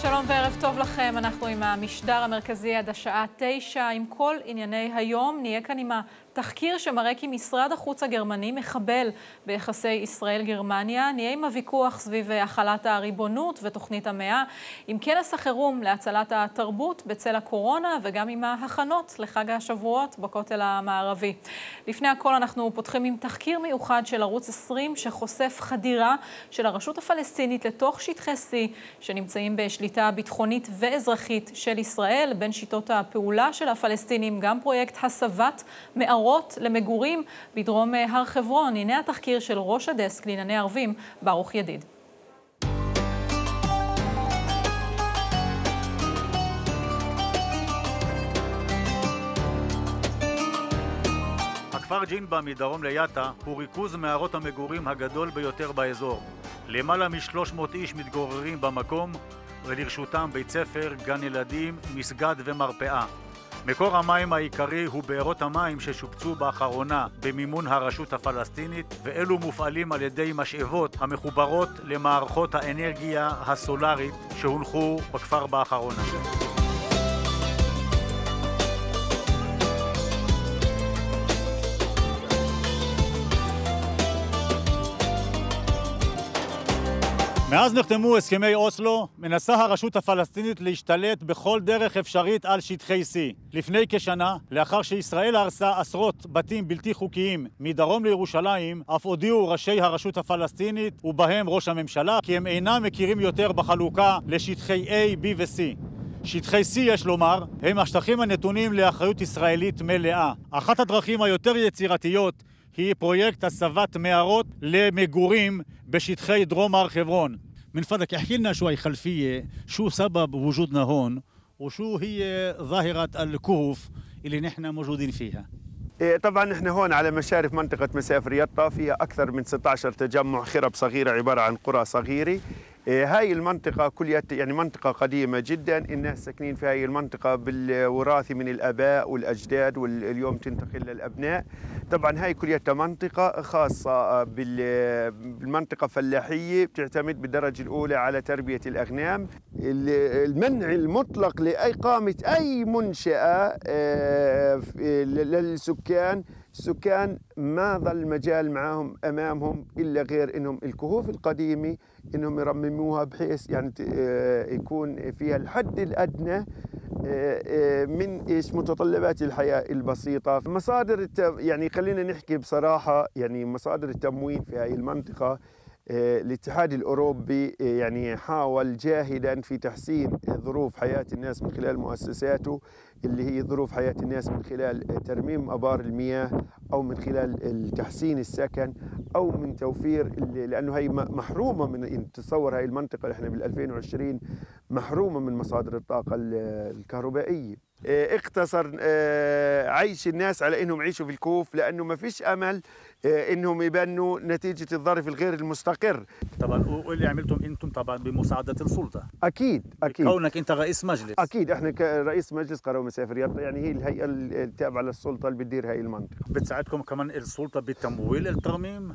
שלום וערב טוב לכם, אנחנו עם המשדר המרכזי עד השעה 9, עם כל ענייני היום. נהיה כאן עם התחקיר שמראה כי משרד החוץ הגרמני מחבל ביחסי ישראל-גרמניה. נהיה עם הוויכוח סביב החלת הריבונות ותוכנית המאה, עם כנס החירום להצלת התרבות בצל הקורונה, וגם עם ההכנות לחג השבועות בכותל המערבי. לפני הכל אנחנו פותחים עם תחקיר מיוחד של ערוץ 20 שחושף חדירה של הרשות הפלסטינית לתוך שטחי C שנמצאים בשליטה ביטחונית ואזרחית של ישראל. בין שיטות הפעולה של הפלסטינים גם פרויקט הסבת מערות למגורים בדרום הר חברון. הנה התחקיר של ראש הדסק לענייני ערבים ברוך ידיד. הכפר ג'ינבה מדרום ליטא הוא ריכוז מערות המגורים הגדול ביותר באזור. למעלה מ-300 איש מתגוררים במקום, ולרשותם בית ספר, גן ילדים, מסגד ומרפאה. מקור המים העיקרי הוא בארות המים ששופצו באחרונה במימון הרשות הפלסטינית, ואלו מופעלים על ידי משאבות המחוברות למערכות האנרגיה הסולרית שהונחו בכפר באחרונה. מאז נחתמו הסכמי אוסלו, מנסה הרשות הפלסטינית להשתלט בכל דרך אפשרית על שטחי C. לפני כשנה, לאחר שישראל הרסה עשרות בתים בלתי חוקיים מדרום לירושלים, אף הודיעו ראשי הרשות הפלסטינית, ובהם ראש הממשלה, כי הם אינם מכירים יותר בחלוקה לשטחי A, B ו-C. שטחי C, יש לומר, הם השטחים הנתונים לאחריות ישראלית מלאה. אחת הדרכים היותר יצירתיות היא פרויקט הסבת מערות למגורים בשטחי דרום הר חברון. من فضلك احكي لنا شوي خلفية شو سبب وجودنا هون وشو هي ظاهرة الكهوف اللي نحن موجودين فيها. طبعا نحن هون على مشارف منطقة مسافر يطا، فيها أكثر من 16 تجمع خرب صغيرة عبارة عن قرى صغيرة. هاي المنطقة كلها يعني منطقة قديمة جدا، الناس ساكنين في هاي المنطقة بالوراثة من الآباء والأجداد، واليوم تنتقل للأبناء. طبعا هاي كلها منطقة خاصة بالمنطقة فلاحية بتعتمد بالدرجة الأولى على تربية الأغنام. المنع المطلق لإقامة أي منشأة للسكان، السكان ما ظل مجال معهم أمامهم إلا غير إنهم الكهوف القديمة إنهم يرمموها بحيث يعني يكون فيها الحد الأدنى من إيش متطلبات الحياة البسيطة. مصادر يعني خلينا نحكي بصراحة، يعني مصادر التموين في هذه المنطقة الاتحاد الأوروبي يعني حاول جاهدا في تحسين ظروف حياة الناس من خلال مؤسساته اللي هي ظروف حياة الناس من خلال ترميم أبار المياه أو من خلال تحسين السكن أو من توفير، لأنه هي محرومة من تصور هاي المنطقة اللي احنا بال2020 محرومة من مصادر الطاقة الكهربائية. اقتصر عيش الناس على انهم يعيشوا في الكهوف لانه ما فيش امل انهم يبنوا نتيجه الظرف الغير المستقر. طبعا واللي عملتم انتم طبعا بمساعده السلطه. اكيد كونك انت رئيس مجلس. اكيد احنا كرئيس مجلس قرى ومسافر يطا، يعني هي الهيئه التابعه للسلطه اللي بتدير هاي المنطقه. بتساعدكم كمان السلطه بالتمويل الترميم؟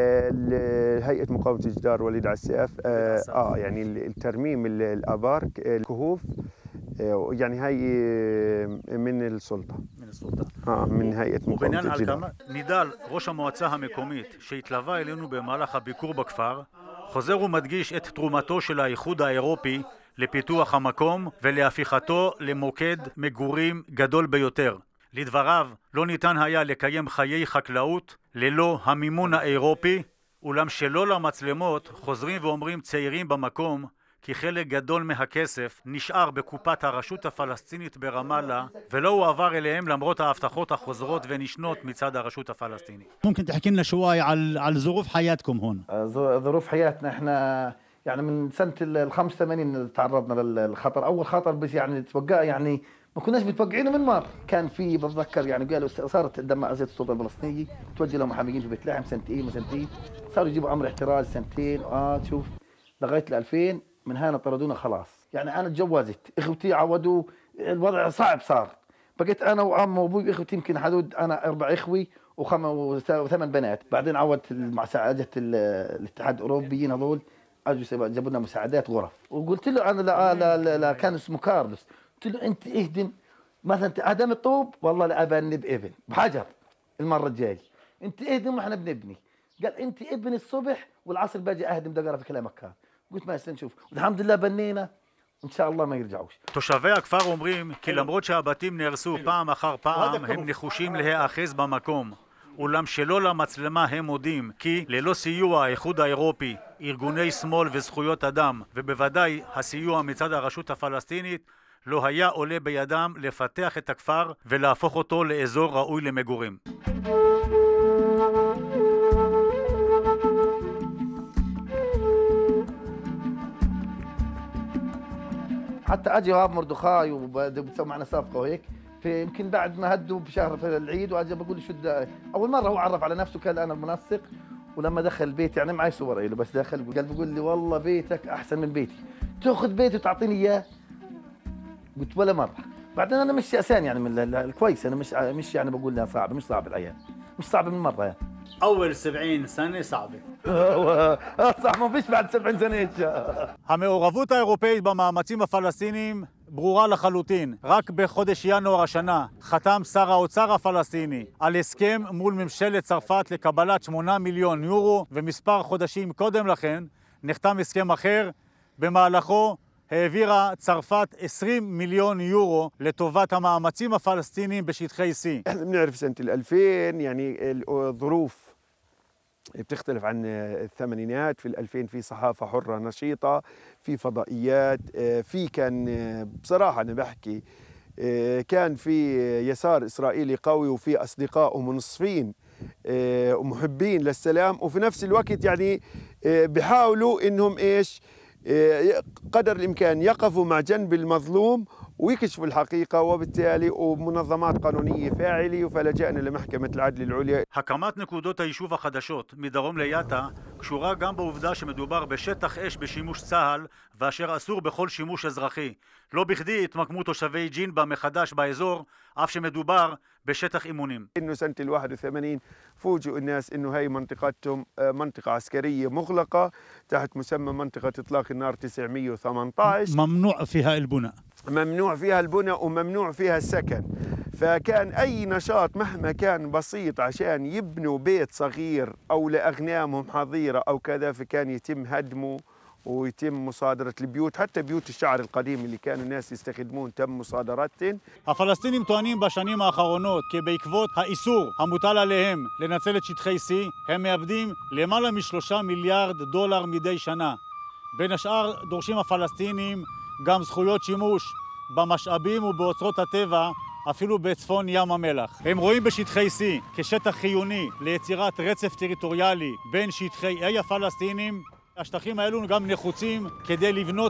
هيئه مقاومه الجدار وليد عساف يعني الترميم الابار الكهوف يعني هاي من السلطة. من هيئة مقاومة الجدار. נידל, ראש המועצה המקומית שהתלווה אלינו במהלך הביקור בכפר, חוזר ומדגיש את תרומתו של האיחוד האירופי לפיתוח המקום ולהפיכתו למוקד מגורים גדול ביותר. לדבריו, לא ניתן היה לקיים חיי חקלאות ללא המימון האירופי, אולם שלא למצלמות חוזרים ואומרים צעירים במקום כי חלק גדול מהכסף נשאר בקופת הרשות הפלסטינית ברמאללה ולא הועבר אליהם למרות ההבטחות החוזרות ונשנות מצד הרשות הפלסטינית. ممكن تحكي لنا شوي على ظروف حياتكم هون؟ ظروف حياتنا احنا يعني من سنة ال85 تعرضنا للخطر. أول خطر بس يعني توقع يعني ما كناش متوقعينه من مر. كان في بتذكر يعني قالوا صارت قدام أزمة السلطة الفلسطينية توجه لهم محاميين في بيت لحم سنتين وسنتين، صاروا يجيبوا أمر احتراز سنتين شوف لغاية 2000 من هنا طردونا خلاص. يعني أنا تجوزت، إخوتي عودوا، الوضع صعب صار. بقيت أنا وعم وأبوي وإخوتي يمكن حدود أنا 4 إخوي و8 بنات. بعدين عودت مع سعادة الاتحاد الأوروبيين هذول اجوا جابوا لنا مساعدات غرف، وقلت له انا لا كان اسمه كارلوس، قلت له انت اهدم مثلا هدم الطوب والله لا ابني بابن بحجر المره الجايه، انت اهدم واحنا بنبني. قال انت ابني الصبح والعصر باجي اهدم دقره في كل مكان. قلت ما نشوف، والحمد لله בנינה, ان شاء الله ما ירجעוש. תושבי הכפר אומרים כי למרות שהבתים נהרסו פעם אחר פעם, הם נחושים להיאחז במקום. אולם שלא למצלמה הם מודים כי ללא סיוע האיחוד האירופי, ארגוני שמאל וזכויות אדם, ובוודאי הסיוע מצד הרשות הפלסטינית, לא היה עולה בידם לפתח את הכפר ולהפוך אותו לאזור ראוי למגורים. حتى اجى وهاب مردخاي وبتسوي معنا صفقه وهيك، فيمكن بعد ما هدوا بشهر في العيد واجى بقول لي شو اول مره هو عرف على نفسه قال انا المنسق، ولما دخل البيت يعني معي صور له بس دخل قال بقول لي والله بيتك احسن من بيتي، تاخذ بيتي وتعطيني اياه؟ قلت ولا مره. بعدين انا مش يأسان يعني من الكويس، انا مش يعني بقول لها صعب، مش صعب العيال، مش صعب من مره يعني. أول 70 سنة صعبة. صح ما فيش بعد 70 سنة. המעורבות האירופאית במאמצים הפלסטיניים ברורה לחלוטין. רק בחודש ינואר השנה חתם שר האוצר הפלסטיני על הסכם מול ממשלת צרפת לקבלת 8 מיליון יורו, ומספר חודשים קודם לכן נחתם הסכם אחר, במהלכו העבירה צרפת 20 מיליון יורו לטובת המאמצים הפלסטיניים בשטחי C. احنا بنعرف سنة 2000 يعني الظروف بتختلف عن الثمانينات. في 2000 في صحافة حرة نشيطة، في فضائيات، في كان بصراحة أنا بحكي كان في يسار إسرائيلي قوي، وفي أصدقاء ومنصفين ومحبين للسلام، وفي نفس الوقت يعني بيحاولوا إنهم إيش قدر الإمكان يقفوا مع جنب المظلوم ويكشفوا الحقيقة، وبالتالي ومنظمات قانونية فاعلة، فلجأنا لمحكمة العدل العليا. הקמת נקודות היישוב החדשות מדרום ליטא קשורה גם בעובדה שמדובר בשטח אש בשימוש צה"ל, ואשר אסור בכל שימוש אזרחי. לא בכדי התמקמו תושבי ג'ינבה מחדש באזור, אף שמדובר בשטח אימונים. إنه سنة 81 فوجئوا الناس إنه هاي منطقتهم منطقة عسكرية مغلقة تحت مسمى منطقة إطلاق النار 918. ممنوع فيها البناء. ممنوع فيها البناء وممنوع فيها السكن، فكان أي نشاط مهما كان بسيط عشان يبنوا بيت صغير أو لأغنامهم حظيرة أو كذا فكان يتم هدمه ويتم مصادرة البيوت. حتى بيوت الشعر القديم اللي كانوا الناس يستخدمون تم مصادرتهن. הפלסטינים טוענים בשנים האחרונות כי בעקבות האיסור המוטל עליהם לנצל את שטחי C, הם מאבדים למעלה מ3 מיליארד דולר מדי שנה. בין השאר דורשים הפלסטינים גם זכויות שימוש במשאבים ובאוצרות הטבע, אפילו בצפון ים המלח. הם רואים בשטחי C כשטח חיוני ליצירת רצף טריטוריאלי בין שטחי A הפלסטינים. השטחים האלו גם נחוצים כדי לבנות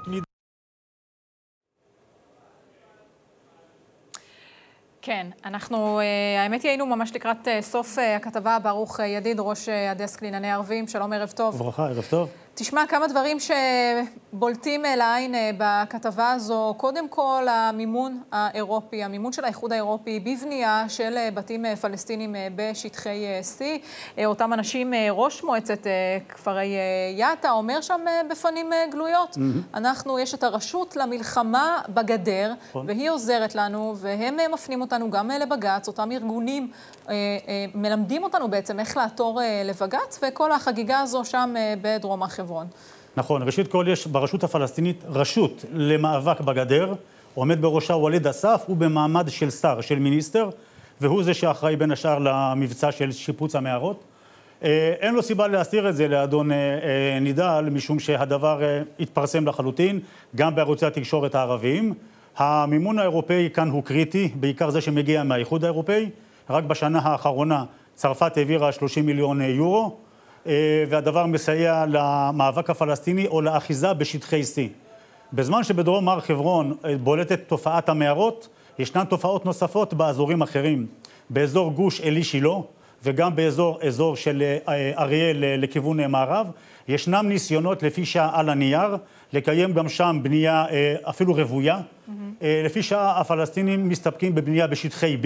כן, אנחנו, האמת היא, היינו ממש לקראת סוף הכתבה. ברוך ידיד, ראש הדסק לענייני ערבים, שלום, ערב טוב. ברכה, ערב טוב. תשמע, כמה דברים שבולטים לעין בכתבה הזו. קודם כל, המימון האירופי, המימון של האיחוד האירופי בבנייה של בתים פלסטינים בשטחי C. אותם אנשים, ראש מועצת כפרי יטא, אומר שם בפנים גלויות. אנחנו, יש את הרשות למלחמה בגדר, והיא עוזרת לנו, והם מפנים אותנו גם לבגץ. אותם ארגונים מלמדים אותנו בעצם איך לעתור לבגץ, וכל החגיגה הזו שם בדרום החברון. נכון, ראשית כל יש ברשות הפלסטינית רשות למאבק בגדר, עומד בראשה וליד אסף, הוא במעמד של שר, של מיניסטר, והוא זה שאחראי בין השאר למבצע של שיפוץ המערות. אין לו סיבה להסתיר את זה לאדון נידל, משום שהדבר התפרסם לחלוטין, גם בערוצי התקשורת הערביים. המימון האירופאי כאן הוא קריטי, בעיקר זה שמגיע מהאיחוד האירופאי. רק בשנה האחרונה צרפת העבירה 30 מיליון יורו, והדבר מסייע למאבק הפלסטיני או לאחיזה בשטחי C. בזמן שבדרום הר חברון בולטת תופעת המערות, ישנן תופעות נוספות באזורים אחרים. באזור גוש אלי שילה וגם באזור של אריאל לכיוון מערב, ישנם ניסיונות לפי שעה על הנייר, לקיים גם שם בנייה אפילו רבויה. לפי שעה הפלסטינים מסתפקים בבנייה בשטחי B,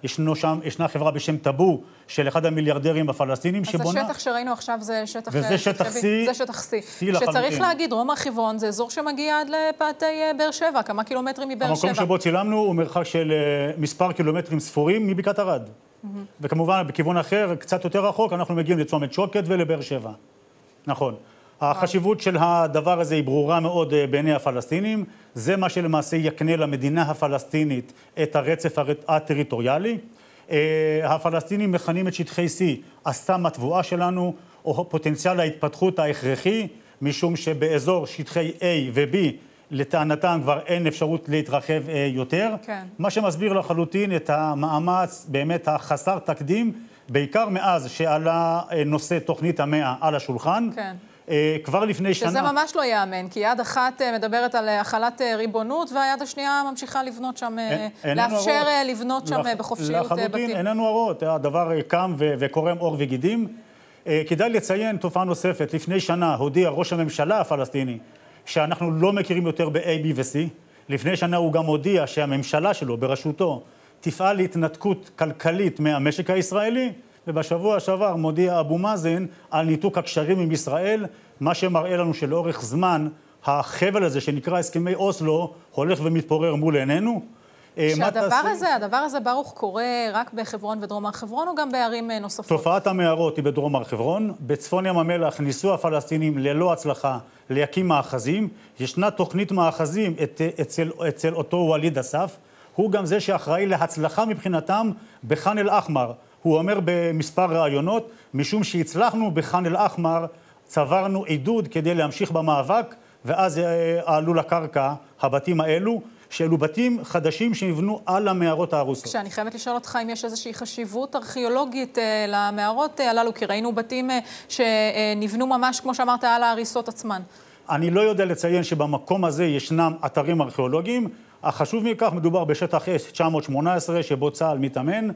ישנה חברה בשם טאבו של אחד המיליארדרים הפלסטינים שבונה... אז השטח שראינו עכשיו זה שטח... וזה שטח C. זה שטח C. שצריך להגיד, דרום הר חברון זה אזור שמגיע עד לפאתי באר שבע, כמה קילומטרים מבאר שבע. המקום שבו צילמנו הוא מרחק של מספר קילומטרים ספורים מבקעת ערד. וכמובן, בכיוון אחר, קצת יותר רחוק, אנחנו מגיעים לצומת שוקת ולבאר שבע. נכון. החשיבות של הדבר הזה היא ברורה מאוד בעיני הפלסטינים. זה מה שלמעשה יקנה למדינה הפלסטינית את הרצף הטריטוריאלי. הפלסטינים מכנים את שטחי C הסם התבואה שלנו, או פוטנציאל ההתפתחות ההכרחי, משום שבאזור שטחי A ו-B, לטענתם כבר אין אפשרות להתרחב יותר. כן. מה שמסביר לחלוטין את המאמץ באמת החסר תקדים, בעיקר מאז שעלה נושא תוכנית המאה על השולחן. כן. כבר לפני שנה... שזה ממש לא יאמן, כי יד אחת מדברת על החלת ריבונות, והיד השנייה ממשיכה לבנות שם, לאפשר לבנות שם בחופשיות בתים. לחלוטין, איננו הוראות, הדבר קם וקורם עור וגידים. כדאי לציין תופעה נוספת, לפני שנה הודיע ראש הממשלה הפלסטיני, שאנחנו לא מכירים יותר ב-A, B ו-C. לפני שנה הוא גם הודיע שהממשלה שלו, בראשותו, תפעל להתנתקות כלכלית מהמשק הישראלי, ובשבוע שעבר מודיע אבו מאזן על ניתוק הקשרים עם ישראל, מה שמראה לנו שלאורך זמן החבל הזה שנקרא הסכמי אוסלו הולך ומתפורר מול עינינו. שהדבר הזה ברוך קורה רק בחברון ודרום הר חברון או גם בערים נוספות? תופעת המערות היא בדרום הר חברון. בצפון ים המלח ניסו הפלסטינים ללא הצלחה להקים מאחזים. ישנה תוכנית מאחזים אצל אותו וליד אסף. הוא גם זה שאחראי להצלחה מבחינתם בח'אן אל-אחמר. הוא אומר במספר ראיונות, משום שהצלחנו בח'אן אל-אחמר, צברנו עידוד כדי להמשיך במאבק, ואז עלו לקרקע הבתים האלו, שאלו בתים חדשים שנבנו על המערות ההרוסות. שאני חייבת לשאול אותך אם יש איזושהי חשיבות ארכיאולוגית למערות הללו, כי ראינו בתים שנבנו ממש, כמו שאמרת, על ההריסות עצמן. אני לא יודע לציין שבמקום הזה ישנם אתרים ארכיאולוגיים. החשוב מכך, מדובר בשטח S918 שבו צה"ל מתאמן,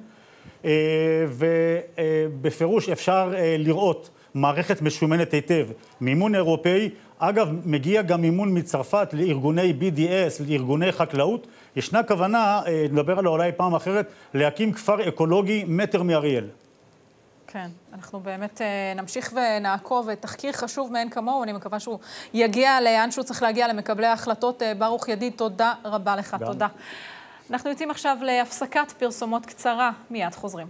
ובפירוש אפשר לראות מערכת משומנת היטב, מימון אירופאי. אגב, מגיע גם מימון מצרפת לארגוני BDS, לארגוני חקלאות. ישנה כוונה, נדבר עליה אולי פעם אחרת, להקים כפר אקולוגי מטר מאריאל. כן, אנחנו באמת נמשיך ונעקוב, תחקיר חשוב מאין כמוהו, אני מקווה שהוא יגיע לאן שהוא צריך להגיע למקבלי ההחלטות. ברוך ידיד, תודה רבה לך, תודה. אנחנו יוצאים עכשיו להפסקת פרסומות קצרה, מיד חוזרים.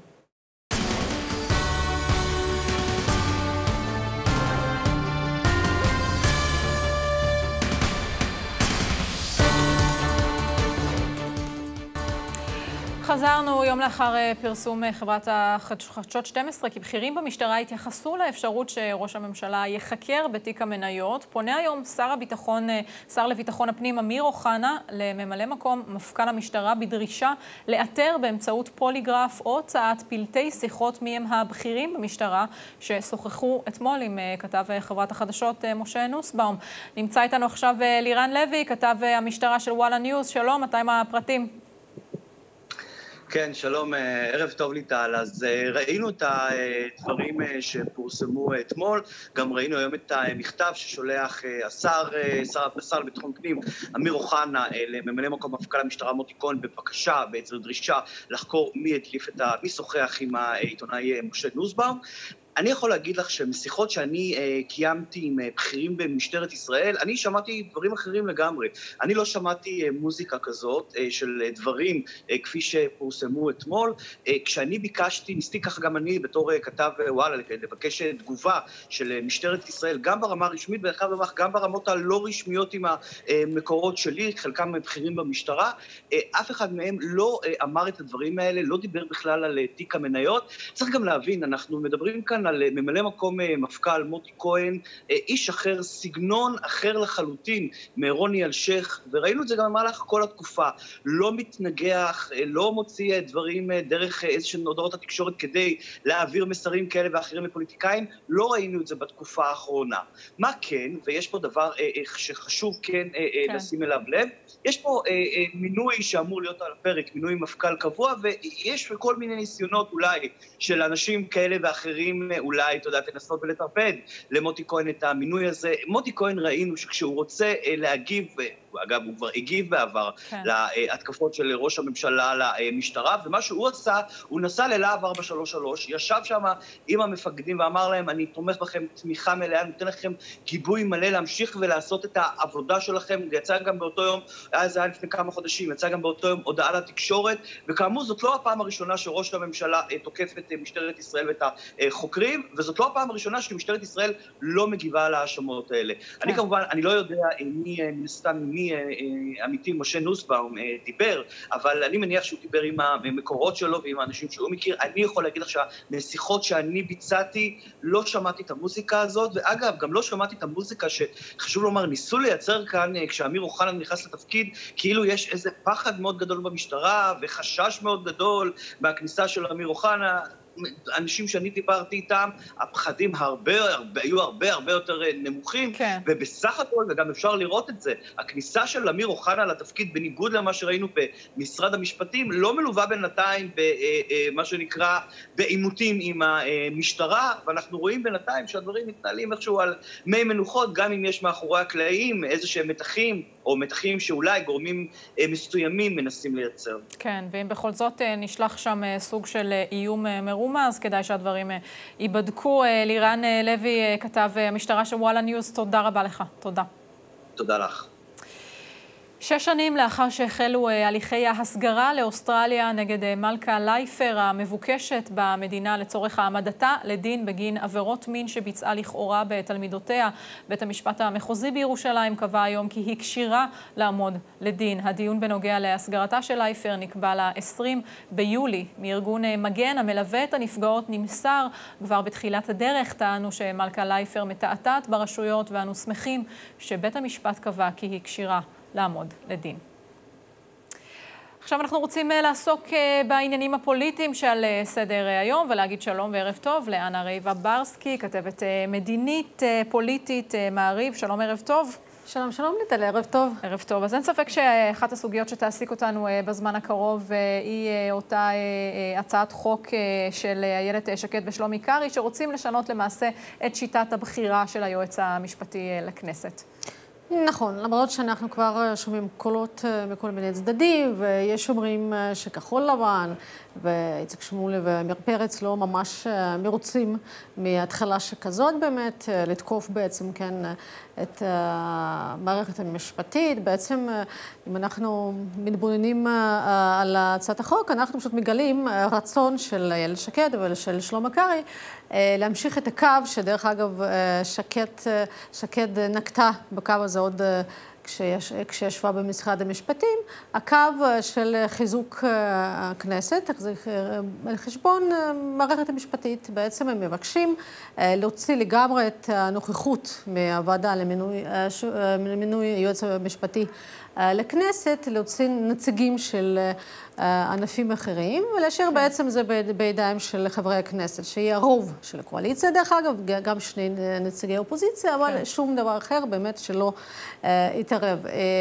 חזרנו יום לאחר פרסום חברת החדשות 12, כי בכירים במשטרה התייחסו לאפשרות שראש הממשלה יחקר בתיק המניות. פונה היום שר לביטחון הפנים אמיר אוחנה לממלא מקום מפכ"ל המשטרה בדרישה לאתר באמצעות פוליגרף או הוצאת פלטי שיחות מי הם הבכירים במשטרה ששוחחו אתמול עם כתב חברת החדשות משה נוסבאום. נמצא איתנו עכשיו לירן לוי, כתב המשטרה של וואלה ניוז. שלום, מתי מה הפרטים? כן, שלום, ערב טוב ליטל. אז ראינו את הדברים שפורסמו אתמול, גם ראינו היום את המכתב ששולח השר לביטחון פנים אמיר אוחנה לממלא מקום מפכ"ל המשטרה מוטי כהן בבקשה, בעצם דרישה לחקור מי שוחח עם העיתונאי משה נוסבאום. אני יכול להגיד לך שמשיחות שאני קיימתי עם בכירים במשטרת ישראל, אני שמעתי דברים אחרים לגמרי. אני לא שמעתי מוזיקה כזאת של דברים כפי שפורסמו אתמול. כשאני ביקשתי, ניסיתי ככה גם אני בתור כתב וואלה, לבקש תגובה של משטרת ישראל, גם ברמה הרשמית, גם ברמות הלא רשמיות עם המקורות שלי, חלקם בכירים במשטרה, אף אחד מהם לא אמר את הדברים האלה, לא דיבר בכלל על תיק המניות. צריך גם להבין, אנחנו מדברים כאן על ממלא מקום מפכ"ל מוטי כהן, איש אחר, סגנון אחר לחלוטין מרוני אלשיך, וראינו את זה גם במהלך כל התקופה, לא מתנגח, לא מוציא דברים דרך איזשהם הודעות התקשורת כדי להעביר מסרים כאלה ואחרים לפוליטיקאים, לא ראינו את זה בתקופה האחרונה. מה כן, ויש פה דבר שחשוב כן לשים אליו לב, יש פה מינוי שאמור להיות על הפרק, מינוי מפכ"ל קבוע, ויש כל מיני ניסיונות אולי של אנשים כאלה ואחרים אולי, אתה יודע, תנסות ולטרפד למוטי כהן את המינוי הזה. מוטי כהן ראינו שכשהוא רוצה להגיב אגב, הוא כבר הגיב בעבר להתקפות של ראש הממשלה למשטרה, ומה שהוא עשה, הוא נסע ללהב 433, ישב שם עם המפקדים ואמר להם, אני תומך בכם תמיכה מלאה, נותן לכם גיבוי מלא להמשיך ולעשות את העבודה שלכם. יצא גם באותו יום, זה היה לפני כמה חודשים, יצא גם באותו יום הודעה לתקשורת, וכאמור זאת לא הפעם הראשונה שראש הממשלה תוקף את משטרת ישראל ואת החוקרים, וזאת לא הפעם הראשונה שמשטרת ישראל לא מגיבה על ההאשמות האלה. אני כמובן, אני לא יודע מי עמיתי משה נוסבאום דיבר, אבל אני מניח שהוא דיבר עם המקורות שלו ועם האנשים שהוא מכיר. אני יכול להגיד לך שמשיחות שאני ביצעתי, לא שמעתי את המוזיקה הזאת, ואגב, גם לא שמעתי את המוזיקה שחשוב לומר, ניסו לייצר כאן, כשאמיר אוחנה נכנס לתפקיד, כאילו יש איזה פחד מאוד גדול במשטרה, וחשש מאוד גדול מהכניסה של אמיר אוחנה. אנשים שאני דיברתי איתם, הפחדים היו הרבה יותר נמוכים, ובסך הכל, וגם אפשר לראות את זה, הכניסה של אמיר אוחנה לתפקיד, בניגוד למה שראינו במשרד המשפטים, לא מלווה בינתיים במה שנקרא בעימותים עם המשטרה, ואנחנו רואים בינתיים שהדברים מתנהלים איכשהו על מי מנוחות, גם אם יש מאחורי הקלעים איזשהם מתחים, או מתחים שאולי גורמים מסוימים מנסים לייצר. כן, ואם בכל זאת נשלח שם סוג של איום מרומז, כדאי שהדברים ייבדקו. לירן לוי, כתב המשטרה של וואלה ניוז, תודה רבה לך. תודה. תודה לך. 6 שנים לאחר שהחלו הליכי ההסגרה לאוסטרליה נגד מלכה לייפר המבוקשת במדינה לצורך העמדתה לדין בגין עבירות מין שביצעה לכאורה בתלמידותיה, בית המשפט המחוזי בירושלים קבע היום כי היא כשירה לעמוד לדין. הדיון בנוגע להסגרתה של לייפר נקבע ל-20 ביולי. מארגון מגן המלווה את הנפגעות נמסר כבר בתחילת הדרך, טענו שמלכה לייפר מתעתעת ברשויות, ואנו שמחים שבית המשפט קבע כי היא כשירה לעמוד לדין. עכשיו אנחנו רוצים לעסוק בעניינים הפוליטיים שעל סדר היום, ולהגיד שלום וערב טוב לאנה רייבה ברסקי, כתבת מדינית פוליטית מעריב. שלום, ערב טוב. שלום, שלום ליטל, ערב טוב. ערב טוב. אז אין ספק שאחת הסוגיות שתעסיק אותנו בזמן הקרוב היא אותה הצעת חוק של איילת שקד ושלומי קרעי, שרוצים לשנות למעשה את שיטת הבחירה של היועץ המשפטי לכנסת. נכון, למרות שאנחנו כבר שומעים קולות מכל מיני צדדים, ויש אומרים שכחול לבן ואיציק שמולי ועמיר פרץ לא ממש מרוצים מההתחלה שכזאת באמת, לתקוף בעצם כן את המערכת המשפטית. בעצם אם אנחנו מתבוננים על הצעת החוק, אנחנו פשוט מגלים רצון של איילת שקד ושל שלמה קרעי להמשיך את הקו, שדרך אגב שקד נקטה בקו הזה עוד כשישבה במשרד המשפטים, הקו של חיזוק הכנסת, על חשבון מערכת המשפטית. בעצם הם מבקשים להוציא לגמרי את הנוכחות מהוועדה למינוי יועץ המשפטי לכנסת, להוציא נציגים של ענפים אחרים, ולהשאיר בעצם זה בידיים של חברי הכנסת, שיהיה הרוב של הקואליציה, דרך אגב, גם 2 נציגי אופוזיציה, אבל שום דבר אחר באמת שלא יתערב.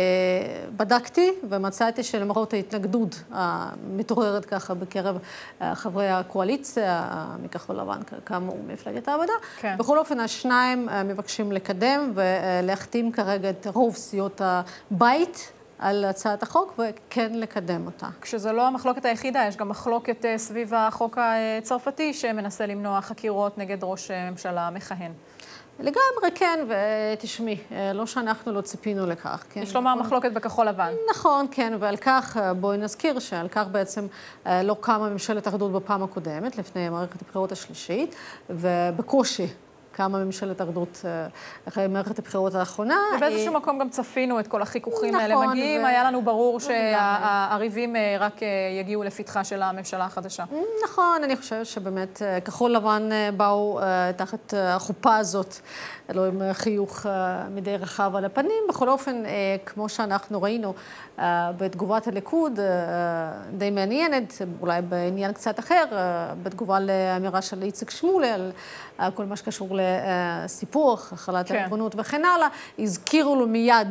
בדקתי ומצאתי שלמרות ההתנגדות המתעוררת ככה בקרב חברי הקואליציה, מכחול לבן, כאמור מפלגת העבודה, בכל אופן השניים מבקשים לקדם ולהחתים כרגע את רוב סיעות הבית על הצעת החוק וכן לקדם אותה. כשזה לא המחלוקת היחידה, יש גם מחלוקת סביב החוק הצרפתי שמנסה למנוע חקירות נגד ראש ממשלה מכהן. לגמרי כן, ותשמעי, לא שאנחנו לא ציפינו לכך. כן? יש לומר מחלוקת בכחול לבן. נכון, כן, ועל כך בואי נזכיר שעל כך בעצם לא קמה ממשלת אחדות בפעם הקודמת, לפני מערכת הבחירות השלישית, ובקושי קמה ממשלת אחדות אחרי מערכת הבחירות האחרונה. ובאיזשהו מקום גם צפינו את כל החיכוכים האלה מגיעים. היה לנו ברור שהריבים רק יגיעו לפתחה של הממשלה החדשה. נכון, אני חושבת שבאמת כחול לבן באו תחת החופה הזאת, לא עם חיוך מדי רחב על הפנים. בכל אופן, כמו שאנחנו ראינו בתגובת הליכוד, די מעניינת, אולי בעניין קצת אחר, בתגובה לאמירה של איציק שמולי על כל מה שקשור לסיפוח, החלת הריבונות וכן הלאה, הזכירו לו מיד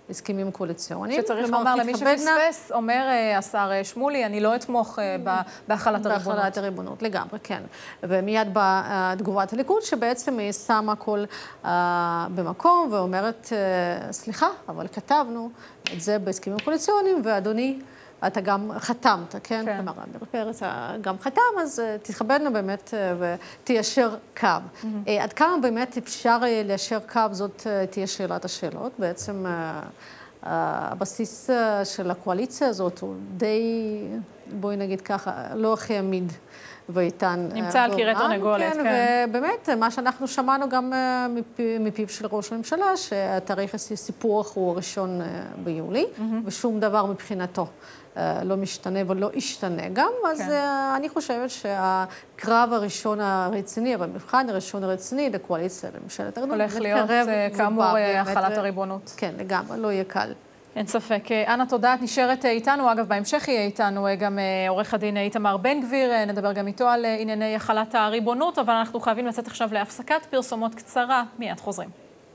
הסכמים קואליציוניים. שצריך לומר למי שפספס, אומר השר שמולי, אני לא אתמוך בהחלת הריבונות. בהחלת הריבונות, לגמרי, כן. ומיד בתגובת הליכוד, שבעצם היא שמה הכל במקום ואומרת, סליחה, אבל כתבנו את זה בהסכמים קואליציוניים, ואדוני, אתה גם חתמת, כן? כלומר, עמיר פרץ גם חתם, אז תתכבדנה באמת ותיישר קו. עד כמה באמת אפשר ליישר קו, זאת תהיה שאלת השאלות. בעצם הבסיס של הקואליציה הזאת הוא די, בואי נגיד ככה, לא הכי עמיד ואיתן. נמצא על קירת תרנגולת, כן. ובאמת, מה שאנחנו שמענו גם מפיו של ראש הממשלה, שהתאריך הסיפוח הוא 1 ביולי, ושום דבר מבחינתו לא משתנה ולא ישתנה גם, אז אני חושבת שהקרב הראשון הרציני, במבחן הראשון הרציני לקואליציה, לממשלת ארדן, הולך להיות כאמור החלת הריבונות. כן, לגמרי, לא יהיה קל. אין ספק. אנה, תודה, את נשארת איתנו. אגב, בהמשך יהיה איתנו גם עורך הדין איתמר בן גביר, נדבר גם איתו על ענייני החלת הריבונות, אבל אנחנו חייבים לצאת עכשיו להפסקת פרסומות קצרה. מיד חוזרים.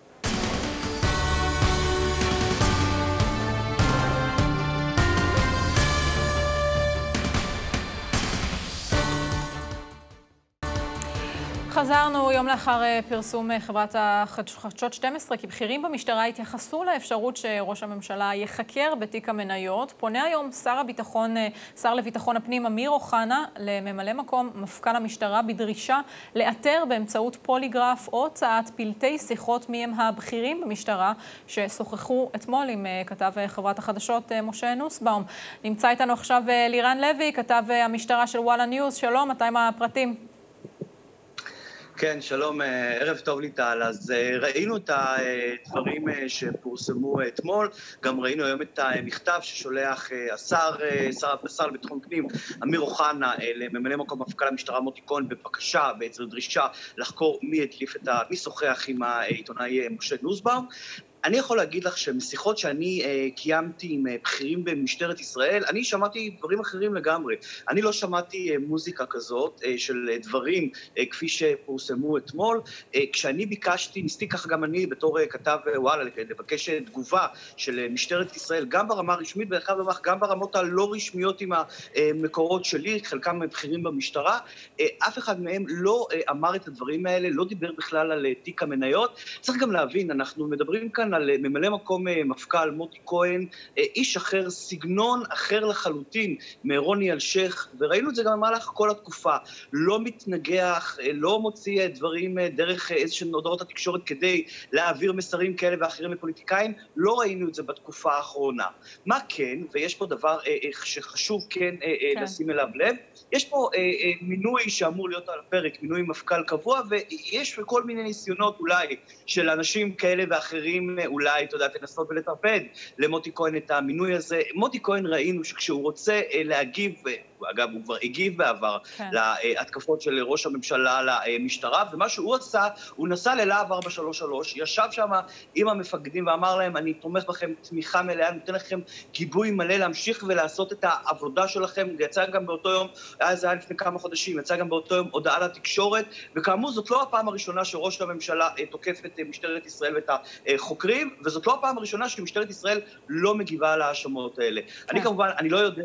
חזרנו יום לאחר פרסום חברת החדשות 12, כי בכירים במשטרה התייחסו לאפשרות שראש הממשלה יחקר בתיק המניות. פונה היום שר לביטחון הפנים אמיר אוחנה לממלא מקום מפכ"ל המשטרה בדרישה לאתר באמצעות פוליגרף או הוצאת פלטי שיחות מהם הבכירים במשטרה ששוחחו אתמול עם כתב חברת החדשות משה נוסבאום. נמצא איתנו עכשיו לירן לוי, כתב המשטרה של וואלה ניוז. שלום, מתי עם הפרטים? כן, שלום, ערב טוב ליטל. אז ראינו את הדברים שפורסמו אתמול, גם ראינו היום את המכתב ששולח השר לביטחון פנים אמיר אוחנה לממלא מקום מפכ"ל המשטרה מוטי כהן בבקשה, בעצם דרישה לחקור מי שוחח עם העיתונאי משה נוסבאום. אני יכול להגיד לך שמשיחות שאני קיימתי עם בכירים במשטרת ישראל, אני שמעתי דברים אחרים לגמרי. אני לא שמעתי מוזיקה כזאת של דברים כפי שפורסמו אתמול. כשאני ביקשתי, ניסיתי ככה גם אני בתור כתב וואלה, לבקש תגובה של משטרת ישראל, גם ברמה הרשמית, גם ברמות הלא רשמיות עם המקורות שלי, חלקם בכירים במשטרה, אף אחד מהם לא אמר את הדברים האלה, לא דיבר בכלל על תיק המניות. צריך גם להבין, אנחנו מדברים כאן על ממלא מקום מפכ"ל מוטי כהן, איש אחר, סגנון אחר לחלוטין מרוני אלשיך, וראינו את זה גם במהלך כל התקופה. לא מתנגח, לא מוציא דברים דרך איזשהם הודעות התקשורת כדי להעביר מסרים כאלה ואחרים לפוליטיקאים, לא ראינו את זה בתקופה האחרונה. מה כן, ויש פה דבר שחשוב כן לשים אליו לב, יש פה מינוי שאמור להיות על הפרק, מינוי מפכ"ל קבוע, ויש כל מיני ניסיונות אולי של אנשים כאלה ואחרים אולי, אתה יודע, תנסות ולטרפד למוטי כהן את המינוי הזה. מוטי כהן ראינו שכשהוא רוצה להגיב, אגב, הוא כבר הגיב בעבר להתקפות של ראש הממשלה למשטרה, ומה שהוא עשה, הוא נסע ללהב 433, ישב שם עם המפקדים ואמר להם, אני תומך בכם תמיכה מלאה, אני נותן לכם גיבוי מלא להמשיך ולעשות את העבודה שלכם. יצא גם באותו יום, זה היה לפני כמה חודשים, יצא גם באותו יום הודעה לתקשורת, וכאמור זאת לא הפעם הראשונה שראש הממשלה תוקף את משטרת ישראל ואת החוקרים, וזאת לא הפעם הראשונה שמשטרת ישראל לא מגיבה על ההאשמות האלה. אני כמובן, אני לא יודע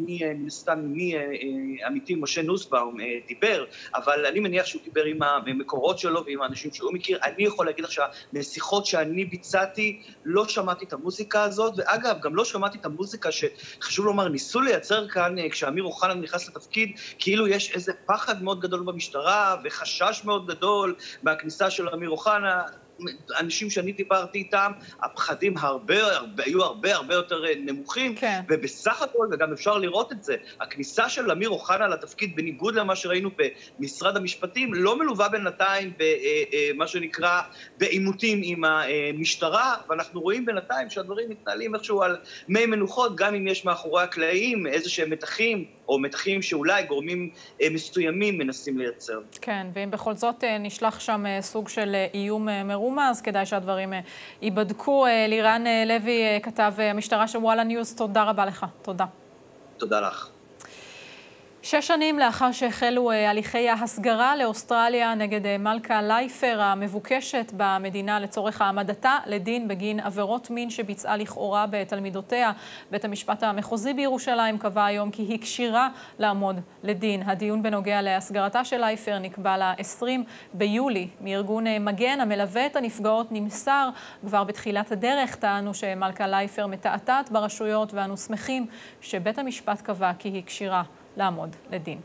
מי עמיתי משה נוסבאום דיבר, אבל אני מניח שהוא דיבר עם המקורות שלו ועם האנשים שהוא מכיר. אני יכול להגיד לך שהשיחות שאני ביצעתי, לא שמעתי את המוזיקה הזאת, ואגב, גם לא שמעתי את המוזיקה שחשוב לומר, ניסו לייצר כאן, כשאמיר אוחנה נכנס לתפקיד, כאילו יש איזה פחד מאוד גדול במשטרה, וחשש מאוד גדול מהכניסה של אמיר אוחנה. אנשים שאני דיברתי איתם, הפחדים היו הרבה יותר נמוכים, ובסך הכל, וגם אפשר לראות את זה, הכניסה של אמיר אוחנה לתפקיד, בניגוד למה שראינו במשרד המשפטים, לא מלווה בינתיים במה שנקרא בעימותים עם המשטרה, ואנחנו רואים בינתיים שהדברים מתנהלים איכשהו על מי מנוחות, גם אם יש מאחורי הקלעים איזשהם מתחים, או מתחים שאולי גורמים מסוימים מנסים לייצר. כן, ואם בכל זאת נשלח שם סוג של איום מרומז, כדאי שהדברים ייבדקו. לירן לוי, כתב המשטרה של וואלה ניוז, תודה רבה לך. תודה. תודה לך. 6 שנים לאחר שהחלו הליכי ההסגרה לאוסטרליה נגד מלכה לייפר המבוקשת במדינה לצורך העמדתה לדין בגין עבירות מין שביצעה לכאורה בתלמידותיה, בית המשפט המחוזי בירושלים קבע היום כי היא כשירה לעמוד לדין. הדיון בנוגע להסגרתה של לייפר נקבע ל-20 ביולי. מארגון מגן המלווה את הנפגעות נמסר כבר בתחילת הדרך, טענו שמלכה לייפר מתעתעת ברשויות, ואנו שמחים שבית המשפט קבע כי היא כשירה לעמוד לדין.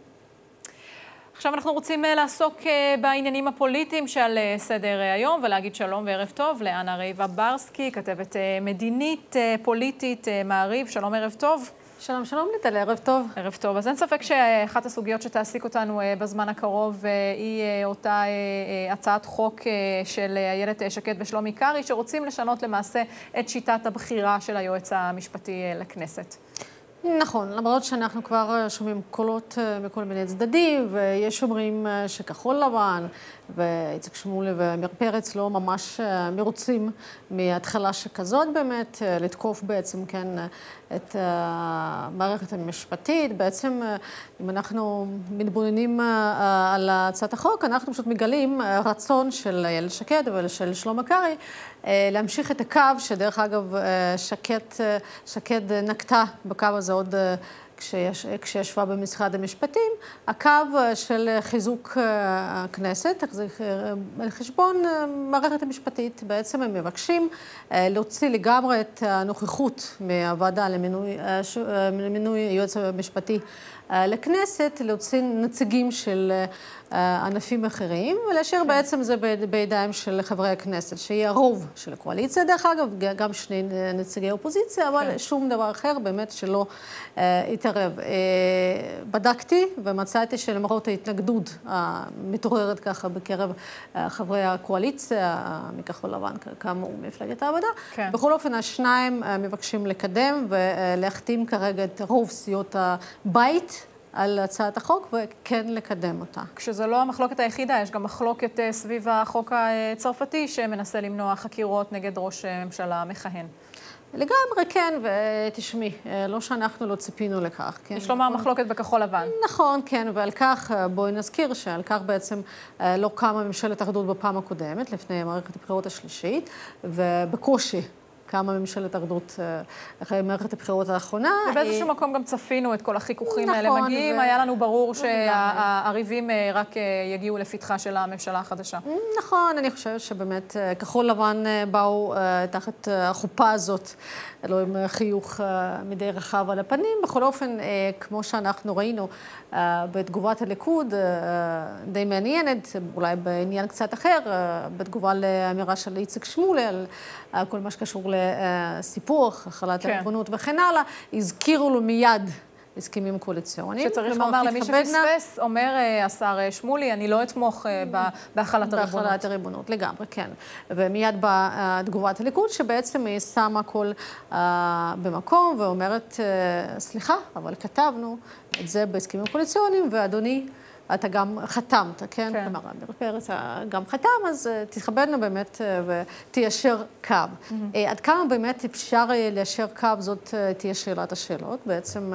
עכשיו אנחנו רוצים לעסוק בעניינים הפוליטיים שעל סדר היום ולהגיד שלום וערב טוב לאנה רייבה ברסקי, כתבת מדינית פוליטית מעריב. שלום, ערב טוב. שלום, שלום ליטל, ערב טוב. ערב טוב. אז אין ספק שאחת הסוגיות שתעסיק אותנו בזמן הקרוב היא אותה הצעת חוק של איילת שקד ושלומי קרעי, שרוצים לשנות למעשה את שיטת הבחירה של היועץ המשפטי לכנסת. נכון, למרות שאנחנו כבר שומעים קולות מכל מיני צדדים, ויש אומרים שכחול לבן ואיציק שמולי ועמיר פרץ לא ממש מרוצים מההתחלה שכזאת באמת, לתקוף בעצם כן את המערכת המשפטית. בעצם אם אנחנו מתבוננים על הצעת החוק, אנחנו פשוט מגלים רצון של איילת שקד ושל שלמה קרעי להמשיך את הקו, שדרך אגב שקד נקטה בקו הזה עוד כשישבה במשרד המשפטים, הקו של חיזוק הכנסת, על חשבון מערכת המשפטית. בעצם הם מבקשים להוציא לגמרי את הנוכחות מהוועדה למינוי יועץ המשפטי לכנסת, להוציא נציגים של ענפים אחרים, ולהשאיר בעצם זה בידיים של חברי הכנסת, שיהיה הרוב של הקואליציה, דרך אגב, גם שני נציגי אופוזיציה, אבל שום דבר אחר באמת שלא יתערב. בדקתי ומצאתי שלמרות ההתנגדות המתעוררת ככה בקרב חברי הקואליציה, מכחול לבן, כאמור מפלגת העבודה, בכל אופן השניים מבקשים לקדם ולהחתים כרגע את רוב סיעות הבית על הצעת החוק וכן לקדם אותה. כשזו לא המחלוקת היחידה, יש גם מחלוקת סביב החוק הצרפתי שמנסה למנוע חקירות נגד ראש ממשלה מכהן. לגמרי כן, ותשמעי, לא שאנחנו לא ציפינו לכך. כן? יש לומר מחלוקת בכחול לבן. נכון, כן, ועל כך בואי נזכיר שעל כך בעצם לא קמה ממשלת אחדות בפעם הקודמת, לפני מערכת הבחירות השלישית, ובקושי קמה ממשלת אחדות אחרי מערכת הבחירות האחרונה. ובאיזשהו מקום גם צפינו את כל החיכוכים האלה מגיעים. היה לנו ברור שהריבים רק יגיעו לפתחה של הממשלה החדשה. נכון, אני חושבת שבאמת כחול לבן באו תחת החופה הזאת, לא עם חיוך מדי רחב על הפנים. בכל אופן, כמו שאנחנו ראינו בתגובת הליכוד, די מעניינת, אולי בעניין קצת אחר, בתגובה לאמירה של איציק שמולי על כל מה שקשור לסיפוח, החלת הריבונות וכן הלאה, הזכירו לו מיד הסכמים קואליציוניים. שצריך לומר למי שפספס, אומר השר שמולי, אני לא אתמוך בהחלת הריבונות. בהחלת הריבונות, לגמרי, כן. ומיד בתגובת הליכוד, שבעצם היא שמה הכל במקום ואומרת, סליחה, אבל כתבנו את זה בהסכמים קואליציוניים, ואדוני, אתה גם חתמת, כן? כלומר, עמיר פרץ גם חתם, אז תתכבדנה באמת ותיישר קו. עד כמה באמת אפשר ליישר קו, זאת תהיה שאלת השאלות. בעצם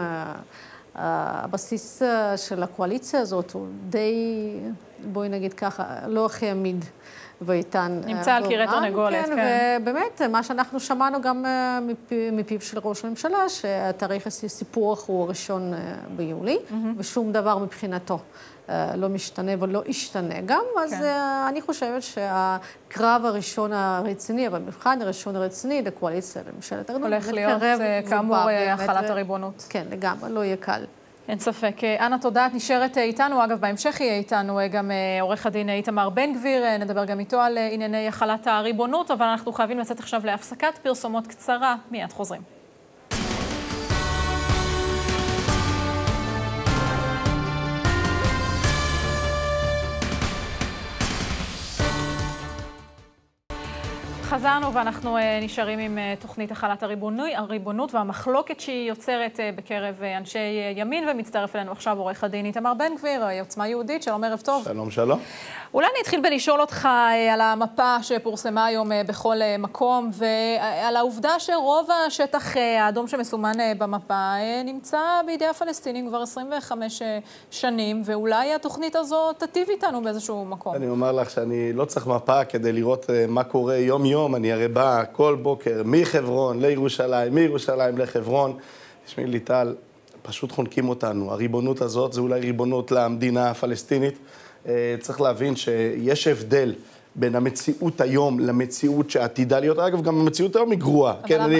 הבסיס של הקואליציה הזאת הוא די, בואי נגיד ככה, לא הכי עמיד ואיתן. נמצא על קירת תרנגולת, כן. ובאמת, מה שאנחנו שמענו גם מפיו של ראש הממשלה, שהתאריך הסיפוח הוא 1 ביולי, ושום דבר מבחינתו לא משתנה ולא ישתנה גם. אז אני חושבת שהקרב הראשון הרציני, אבל המבחן הראשון הרציני לקואליציה, לממשלת אחדות, הולך להיות כאמור החלת הריבונות. כן, לגמרי, לא יהיה קל. אין ספק. אנה, תודה. את נשארת איתנו. אגב, בהמשך יהיה איתנו גם עורך הדין איתמר בן גביר. נדבר גם איתו על ענייני החלת הריבונות, אבל אנחנו חייבים לצאת עכשיו להפסקת פרסומות קצרה. מיד חוזרים. חזרנו ואנחנו נשארים עם תוכנית החלת הריבונות והמחלוקת שהיא יוצרת בקרב אנשי ימין, ומצטרף אלינו עכשיו עורך הדין איתמר בן גביר, עוצמה יהודית. שלום, ערב טוב. שלום, שלום. אולי אני אתחיל בלשאול אותך על המפה שפורסמה היום בכל מקום, ועל העובדה שרוב השטח האדום שמסומן במפה נמצא בידי הפלסטינים כבר 25 שנים, ואולי התוכנית הזאת תטיב איתנו באיזשהו מקום. אני אומר לך שאני לא צריך מפה כדי לראות מה קורה יום יום. אני הרי בא כל בוקר מחברון לירושלים, מירושלים לחברון. תשמעי ליטל, פשוט חונקים אותנו. הריבונות הזאת זה אולי ריבונות למדינה הפלסטינית. צריך להבין שיש הבדל בין המציאות היום למציאות שעתידה להיות. אגב, גם המציאות היום היא גרועה.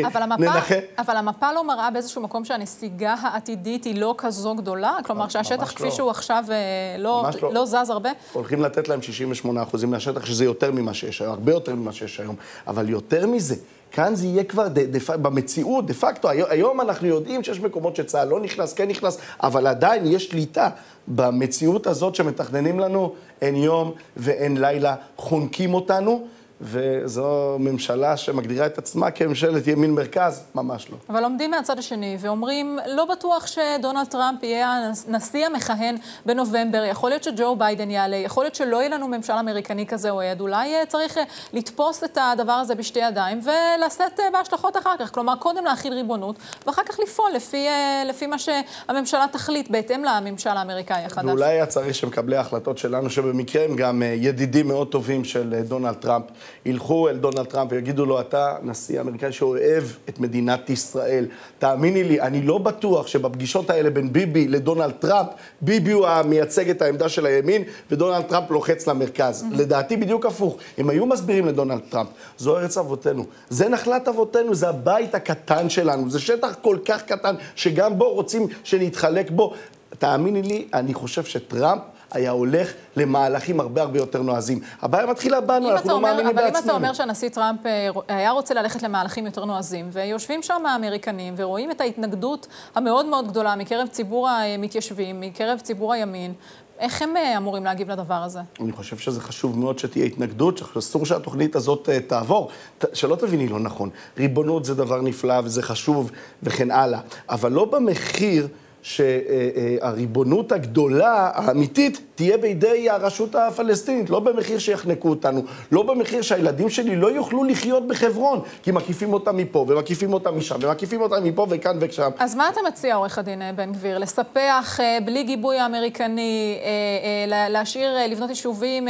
אבל המפה לא מראה באיזשהו מקום שהנסיגה העתידית היא לא כזו גדולה? כלומר, שהשטח כפי שהוא עכשיו לא זז הרבה? הולכים לתת להם 68% מהשטח, שזה יותר ממה שיש היום, הרבה יותר ממה שיש היום. אבל יותר מזה, כאן זה יהיה כבר במציאות, דה פקטו. היום אנחנו יודעים שיש מקומות שצה"ל לא נכנס, כן נכנס, אבל עדיין יש שליטה במציאות הזאת שמתכננים לנו. אין יום ואין לילה, חונקים אותנו, וזו ממשלה שמגדירה את עצמה כממשלת ימין מרכז, ממש לא. אבל עומדים מהצד השני ואומרים, לא בטוח שדונלד טראמפ יהיה הנשיא המכהן בנובמבר, יכול להיות שג'ו ביידן יעלה, יכול להיות שלא יהיה לנו ממשל אמריקני כזה או עד, אולי צריך לתפוס את הדבר הזה בשתי ידיים ולעשות בהשלכות אחר כך, כלומר קודם להכיל ריבונות ואחר כך לפעול לפי מה שהממשלה תחליט בהתאם לממשל האמריקאי החדש. ואולי הצריך שמקבלי ההחלטות שלנו, שבמקרה הם גם ידידים מאוד טובים של דונלד טראמפ, ילכו אל דונלד טראמפ ויגידו לו, אתה נשיא אמריקאי שאוהב את מדינת ישראל. תאמיני לי, אני לא בטוח שבפגישות האלה בין ביבי לדונלד טראמפ, ביבי הוא המייצג את העמדה של הימין, ודונלד טראמפ לוחץ למרכז. לדעתי בדיוק הפוך. הם היו מסבירים לדונלד טראמפ, זו ארץ אבותינו, זה נחלת אבותינו, זה הבית הקטן שלנו, זה שטח כל כך קטן, שגם בו רוצים שנתחלק בו. תאמיני לי, אני חושב שטראמפ היה הולך למהלכים הרבה יותר נועזים. הבעיה מתחילה בנו, אנחנו לא מאמינים בעצמנו. אבל אם אתה אומר שהנשיא טראמפ היה רוצה ללכת למהלכים יותר נועזים, ויושבים שם האמריקנים ורואים את ההתנגדות המאוד מאוד גדולה מקרב ציבור המתיישבים, מקרב ציבור הימין, איך הם אמורים להגיב לדבר הזה? אני חושב שזה חשוב מאוד שתהיה התנגדות, שאסור שהתוכנית הזאת תעבור. שלא תביני לא נכון. ריבונות זה דבר נפלא וזה חשוב וכן הלאה. אבל לא במחיר שהריבונות הגדולה, האמיתית, תהיה בידי הרשות הפלסטינית, לא במחיר שיחנקו אותנו, לא במחיר שהילדים שלי לא יוכלו לחיות בחברון, כי מקיפים אותם מפה, ומקיפים אותם משם, ומקיפים אותם מפה וכאן וכשם. אז מה אתה מציע, עורך הדין בן גביר? לספח בלי גיבוי האמריקני, להשאיר, לבנות יישובים,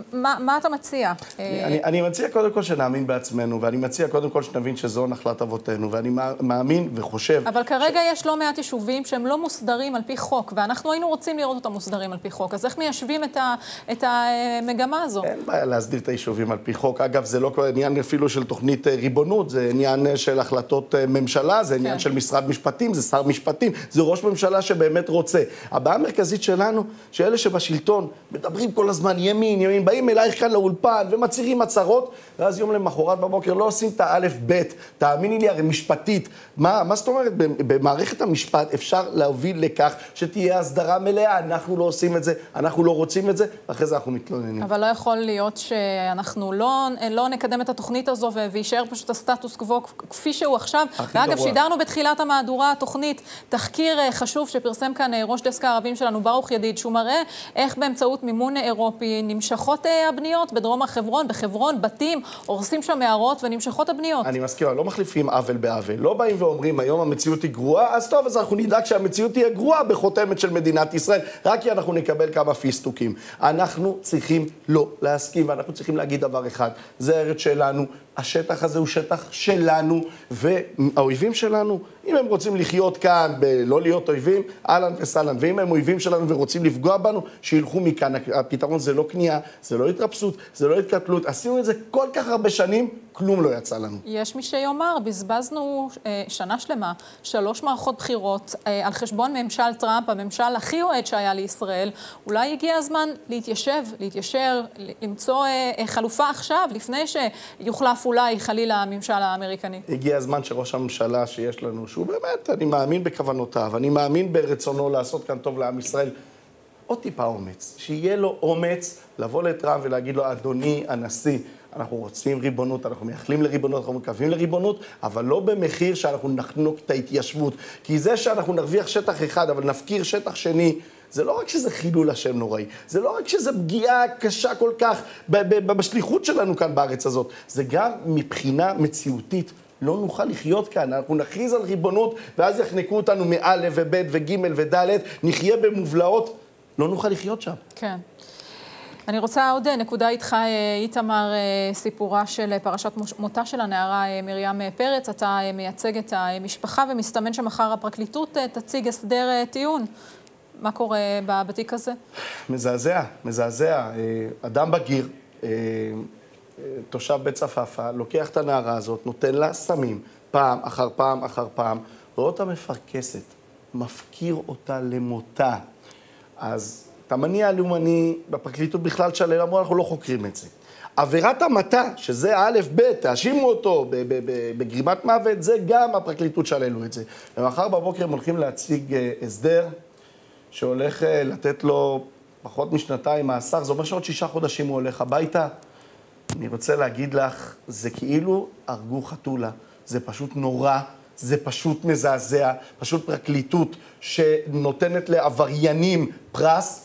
מה אתה מציע? אני מציע קודם כל שנאמין בעצמנו, ואני מציע קודם כל שנבין שזו נחלת אבותינו, ואני מאמין וחושב. אבל כרגע יש לא מעט יישובים שהם לא מוסדרים על פי חוק, ואנחנו היינו רוצים לראות אותם מוסדרים על פי חוק. אז איך מיישבים את המגמה הזו? אין בעיה להסדיר את היישובים על פי חוק. אגב, זה לא עניין אפילו של תוכנית ריבונות, זה עניין של החלטות ממשלה, זה עניין של משרד משפטים, זה שר משפטים, זה ראש ממשלה שבאמת רוצה. הבעיה המרכזית שלנו, שאלה שבשלטון מדברים כל הזמן ימין, באים אלייך כאן לאולפן ומצהירים הצהרות, ואז יום למחרת בבוקר לא עושים את האלף בית. תאמיני לי, הרי משפטית, מה זאת אומרת? במערכת המשפט אפשר להוביל לכך שתהיה הסדרה מלאה. אנחנו לא עושים את זה, אנחנו לא רוצים את זה, ואחרי זה אנחנו מתלוננים. אבל לא יכול להיות שאנחנו לא נקדם את התוכנית הזו וישאר פשוט הסטטוס קוו כפי שהוא עכשיו. ואגב, שידרנו בתחילת המהדורה התוכנית, תחקיר חשוב שפרסם כאן ראש דסק הערבים שלנו, ברוך ידיד, שהוא מראה איך באמצעות מימון אירופי נמשכות הבניות בדרום החברון, בחברון, בתים, הורסים שם מערות ונמשכות הבניות. אני מסכים, לא מחליפים עוול בעוול. לא באים ואומרים, היום המציאות היא גרועה, אז טוב, אז אנחנו נדאג שהמציאות תהיה גרועה בחותמת של מדינת ישראל, רק כי אנחנו נקבל כמה פיסטוקים. אנחנו צריכים לא להסכים, ואנחנו צריכים להגיד דבר אחד, זה הארץ שלנו, השטח הזה הוא שטח שלנו, והאויבים שלנו, אם הם רוצים לחיות כאן, לא להיות אויבים, אהלן וסהלן, ואם הם אויבים שלנו ורוצים לפגוע בנו, שילכו מכאן. הפתרון זה לא קנייה, זה לא התרפסות, זה לא התקטלות. עשינו את זה כל כך הרבה שנים, כלום לא יצא לנו. יש מי שיאמר, בזבזנו שנה שלמה, 3 מערכות בחירות על חשבון ממשל טראמפ, הממשל הכי אוהד שהיה לישראל. אולי הגיע הזמן להתיישר, למצוא חלופה עכשיו, לפני שיוחלף אולי חלילה הממשל האמריקני. הגיע הזמן שראש הממשלה שיש לנו, שהוא באמת, אני מאמין בכוונותיו, אני מאמין ברצונו לעשות כאן טוב לעם ישראל, עוד טיפה אומץ, שיהיה לו אומץ לבוא לטראמפ ולהגיד לו, אדוני הנשיא, אנחנו רוצים ריבונות, אנחנו מייחלים לריבונות, אנחנו מקווים לריבונות, אבל לא במחיר שאנחנו נחנוק את ההתיישבות. כי זה שאנחנו נרוויח שטח אחד, אבל נפקיר שטח שני, זה לא רק שזה חילול השם נוראי, זה לא רק שזה פגיעה קשה כל כך בשליחות שלנו כאן בארץ הזאת, זה גם מבחינה מציאותית. לא נוכל לחיות כאן, אנחנו נכריז על ריבונות, ואז יחנקו אותנו מא' וב' וג' וד', נחיה במובלעות, לא נוכל לחיות שם. כן. אני רוצה עוד נקודה איתך, איתמר, סיפורה של פרשת מותה של הנערה מרים פרץ. אתה מייצג את המשפחה ומסתמן שמחר הפרקליטות תציג הסדר טיעון. מה קורה בתיק הזה? מזעזע, מזעזע. אדם בגיר, תושב בית צפאפא, לוקח את הנערה הזאת, נותן לה סמים, פעם אחר פעם אחר פעם, רואה אותה מפרכסת, מפקיר אותה למותה. אז את המניע הלאומני בפרקליטות בכלל שלל, אמרו, אנחנו לא חוקרים את זה. עבירת המתה, שזה א' ב', תאשימו אותו בגרימת מוות, זה גם הפרקליטות שללו את זה. ומחר בבוקר הם הולכים להציג הסדר שהולך לתת לו פחות משנתיים מאסר, זה אומר שעוד 6 חודשים הוא הולך הביתה. אני רוצה להגיד לך, זה כאילו הרגו חתולה, זה פשוט נורא, זה פשוט מזעזע, פשוט פרקליטות שנותנת לעבריינים פרס,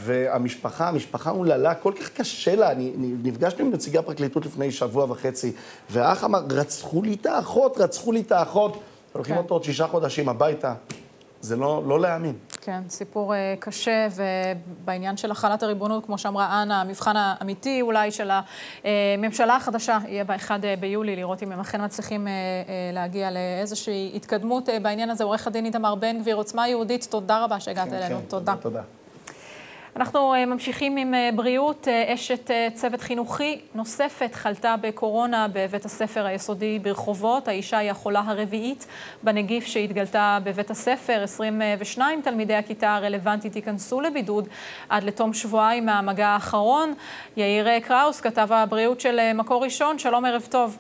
והמשפחה הוללה, כל כך קשה לה. אני נפגשתי עם נציגי הפרקליטות לפני 1.5 שבוע, והאח אמר, רצחו לי את האחות, הולכים אותו עוד 6 חודשים הביתה. זה לא להאמין. כן, סיפור קשה, ובעניין של החלת הריבונות, כמו שאמרה אנה, המבחן האמיתי אולי של הממשלה החדשה יהיה ב1 ביולי, לראות אם הם אכן מצליחים להגיע לאיזושהי התקדמות בעניין הזה. עורך הדין איתמר בן גביר, עוצמה יהודית, תודה רבה שהגעת אלינו. תודה. תודה. אנחנו ממשיכים עם בריאות. אשת צוות חינוכי נוספת חלתה בקורונה בבית הספר היסודי ברחובות. האישה היא החולה הרביעית בנגיף שהתגלתה בבית הספר. 22 תלמידי הכיתה הרלוונטית ייכנסו לבידוד עד לתום שבועיים מהמגע האחרון. יאיר קראוס, כתב הבריאות של מקור ראשון. שלום, ערב טוב.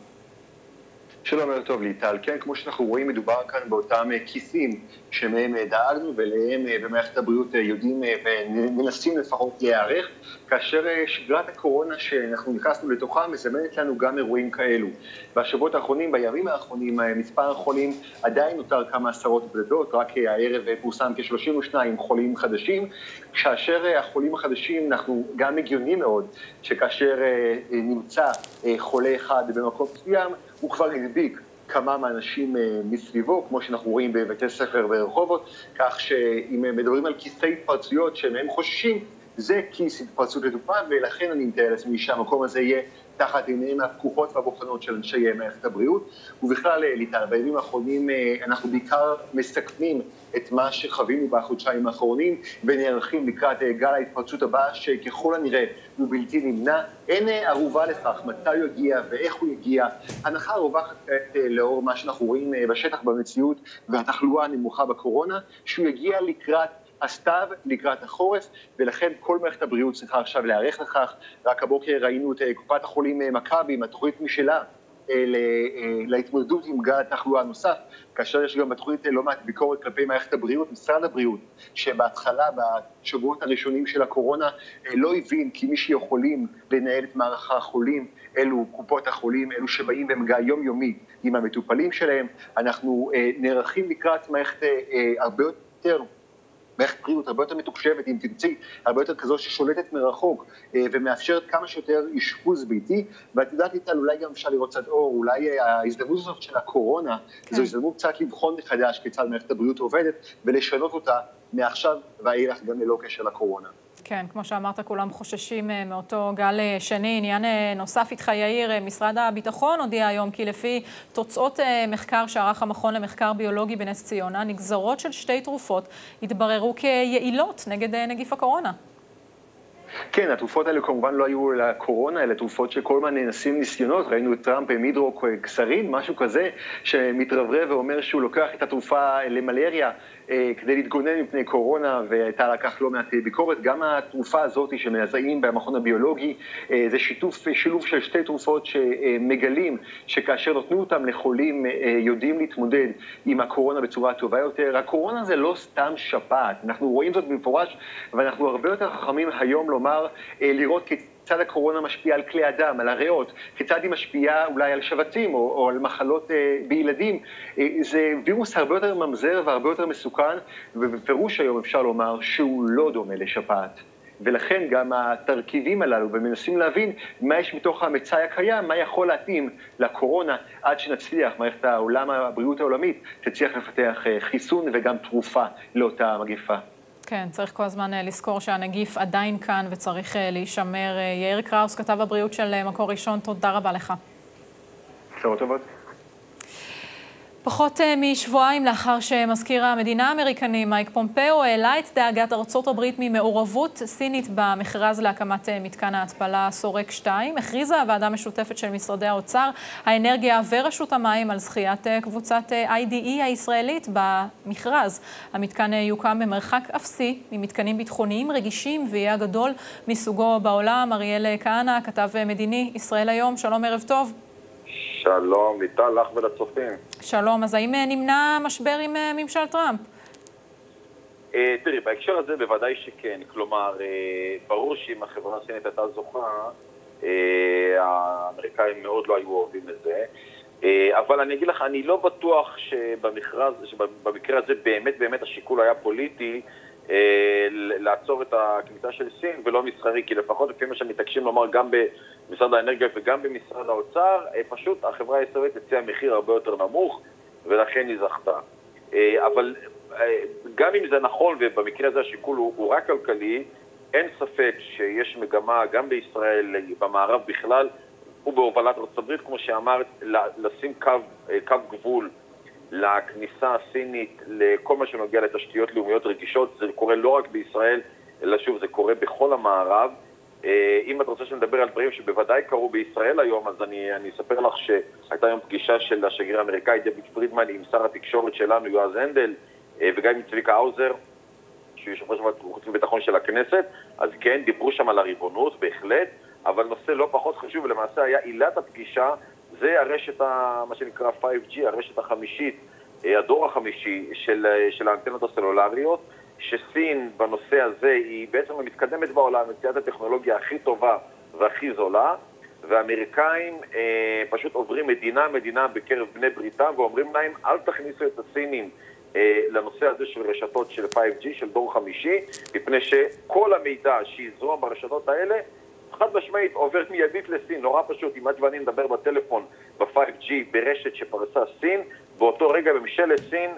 שלום, ערב טוב ליטל. כן, כמו שאנחנו רואים, מדובר כאן באותם כיסים שמהם דאגנו, ולהם במערכת הבריאות יודעים ומנסים לפחות להיערך, כאשר שגרת הקורונה שאנחנו נכנסנו לתוכה מזמנת לנו גם אירועים כאלו. בשבועות האחרונים, בימים האחרונים, מספר החולים עדיין נותר כמה עשרות בודדות, רק הערב פורסם כ32 חולים חדשים, כאשר החולים החדשים אנחנו גם הגיונים מאוד, שכאשר נמצא חולה אחד במקום מסוים, הוא כבר הדביק כמה מהאנשים מסביבו, כמו שאנחנו רואים בבתי ספר ברחובות, כך שאם מדברים על כיסי התפרצויות שמהם חוששים, זה כיס התפרצות לתופה, ולכן אני מתאר לעצמי שהמקום הזה יהיה תחת עיניהם הפקוחות והבוחנות של אנשי מערכת הבריאות. ובכלל, ליטל, בימים האחרונים אנחנו בעיקר מסכמים את מה שחווינו בחודשיים האחרונים, ונערכים לקראת גל ההתפרצות הבאה, שככל הנראה הוא בלתי נמנע. אין ערובה לכך מתי הוא יגיע ואיך הוא יגיע. הנחה רווחת לאור מה שאנחנו רואים בשטח במציאות, והתחלואה הנמוכה בקורונה, שהוא יגיע לקראת הסתיו, לקראת החורף, ולכן כל מערכת הבריאות צריכה עכשיו להיערך לכך. רק הבוקר ראינו את קופת החולים מכבי עם התוכנית משלה להתמודדות עם גל התחלואה הנוסף, כאשר יש גם בתוכנית לא מעט ביקורת כלפי מערכת הבריאות, משרד הבריאות, שבהתחלה, בשבועות הראשונים של הקורונה, לא הבין כי מי שיכולים לנהל את מערך החולים, אלו קופות החולים, אלו שבאים במגע יומיומי עם המטופלים שלהם. אנחנו נערכים לקראת מערכת הרבה יותר, מערכת בריאות הרבה יותר מתוקשבת, אם תרצי, הרבה יותר כזו ששולטת מרחוק ומאפשרת כמה שיותר אשפוז ביתי. ואת יודעת איתה, אולי גם אפשר לראות קצת אור, אולי ההזדמנות הזאת של הקורונה, זו הזדמנות קצת לבחון מחדש כיצד מערכת הבריאות עובדת, ולשנות אותה מעכשיו ואילך גם ללא קשר לקורונה. כן, כמו שאמרת, כולם חוששים מאותו גל שני. עניין נוסף איתך, יאיר, משרד הביטחון הודיע היום כי לפי תוצאות מחקר שערך המכון למחקר ביולוגי בנס ציונה, נגזרות של 2 תרופות התבררו כיעילות נגד נגיף הקורונה. כן, התרופות האלה כמובן לא היו לקורונה, אלה תרופות שכל הזמן נעשים ניסיונות. ראינו את טראמפ עם הידרוקסרין, משהו כזה, שמתרברב ואומר שהוא לוקח את התרופה למלריה כדי להתגונן מפני קורונה, והייתה לקח לא מעט ביקורת. גם התרופה הזאת שמזהים במכון הביולוגי, זה שילוב של 2 תרופות שמגלים שכאשר נותנו אותם לחולים יודעים להתמודד עם הקורונה בצורה טובה יותר. הקורונה זה לא סתם שפעת, אנחנו רואים זאת במפורש, ואנחנו הרבה יותר חכמים היום לומר, לראות כיצד הקורונה משפיעה על כלי אדם, על הריאות, כיצד היא משפיעה אולי על שבטים או על מחלות בילדים. זה וירוס הרבה יותר ממזר והרבה יותר מסוכן, ובפירוש היום אפשר לומר שהוא לא דומה לשפעת. ולכן גם התרכיבים הללו, ומנסים להבין מה יש מתוך המצאי הקיים, מה יכול להתאים לקורונה, עד שנצליח, מערכת העולם הבריאות העולמית, תצליח לפתח חיסון וגם תרופה לאותה מגפה. כן, צריך כל הזמן לזכור שהנגיף עדיין כאן וצריך להישמר. יאיר קראוס, כתב הבריאות של מקור ראשון, תודה רבה לך. בשורות טובות. פחות משבועיים לאחר שמזכיר המדינה האמריקני מייק פומפאו העלה את דאגת ארצות הברית ממעורבות סינית במכרז להקמת מתקן ההתפלה סורק 2, הכריזה הוועדה משותפת של משרדי האוצר, האנרגיה ורשות המים על זכיית קבוצת IDE הישראלית במכרז. המתקן יוקם במרחק אפסי ממתקנים ביטחוניים רגישים ויהיה הגדול מסוגו בעולם. אריאל כהנא, כתב מדיני, ישראל היום, שלום, ערב טוב. שלום, ליטל, לך ולצופים. שלום, אז האם נמנע משבר עם ממשל טראמפ? תראי, בהקשר הזה בוודאי שכן. כלומר, ברור שאם החברה הסינית הייתה זוכה, האמריקאים מאוד לא היו אוהבים את זה. אבל אני אגיד לך, אני לא בטוח שבמקרה הזה באמת השיקול היה פוליטי, לעצור את הכניסה של סין ולא מסחרי, כי לפחות לפי מה שמתעקשים לומר גם במשרד האנרגיה וגם במשרד האוצר, פשוט החברה הישראלית הציעה מחיר הרבה יותר נמוך ולכן היא זכתה. אבל גם אם זה נכון ובמקרה הזה השיקול הוא רק כלכלי, אין ספק שיש מגמה גם בישראל, במערב בכלל ובהובלת ארצות הברית, כמו שאמרת, לשים קו גבול לכניסה הסינית, לכל מה שנוגע לתשתיות לאומיות רגישות. זה קורה לא רק בישראל, אלא שוב, זה קורה בכל המערב. אם את רוצה שנדבר על דברים שבוודאי קרו בישראל היום, אז אני אספר לך שהייתה היום פגישה של השגריר האמריקאי דייוויד פרידמן עם שר התקשורת שלנו, יועז הנדל, וגם עם צביקה האוזר, שהוא יושב ראש ועדת החוץ והביטחון של הכנסת. אז כן, דיברו שם על הריבונות, בהחלט, אבל נושא לא פחות חשוב, ולמעשה היה עילת הפגישה, זה הרשת, מה שנקרא 5G, הרשת החמישית, הדור החמישי של האנטנות הסלולריות, שסין בנושא הזה היא בעצם מתקדמת בעולם, מציאת הטכנולוגיה הכי טובה והכי זולה, והאמריקאים פשוט עוברים מדינה בקרב בני בריתם, ואומרים להם, אל תכניסו את הסינים לנושא הזה של רשתות של 5G, של דור חמישי, מפני שכל המידע שיזרום ברשתות האלה, חד משמעית עובר מיידית לסין. נורא פשוט, אם את ואני נדבר בטלפון ב-5G ברשת שפרסה סין, באותו רגע ממשלת סין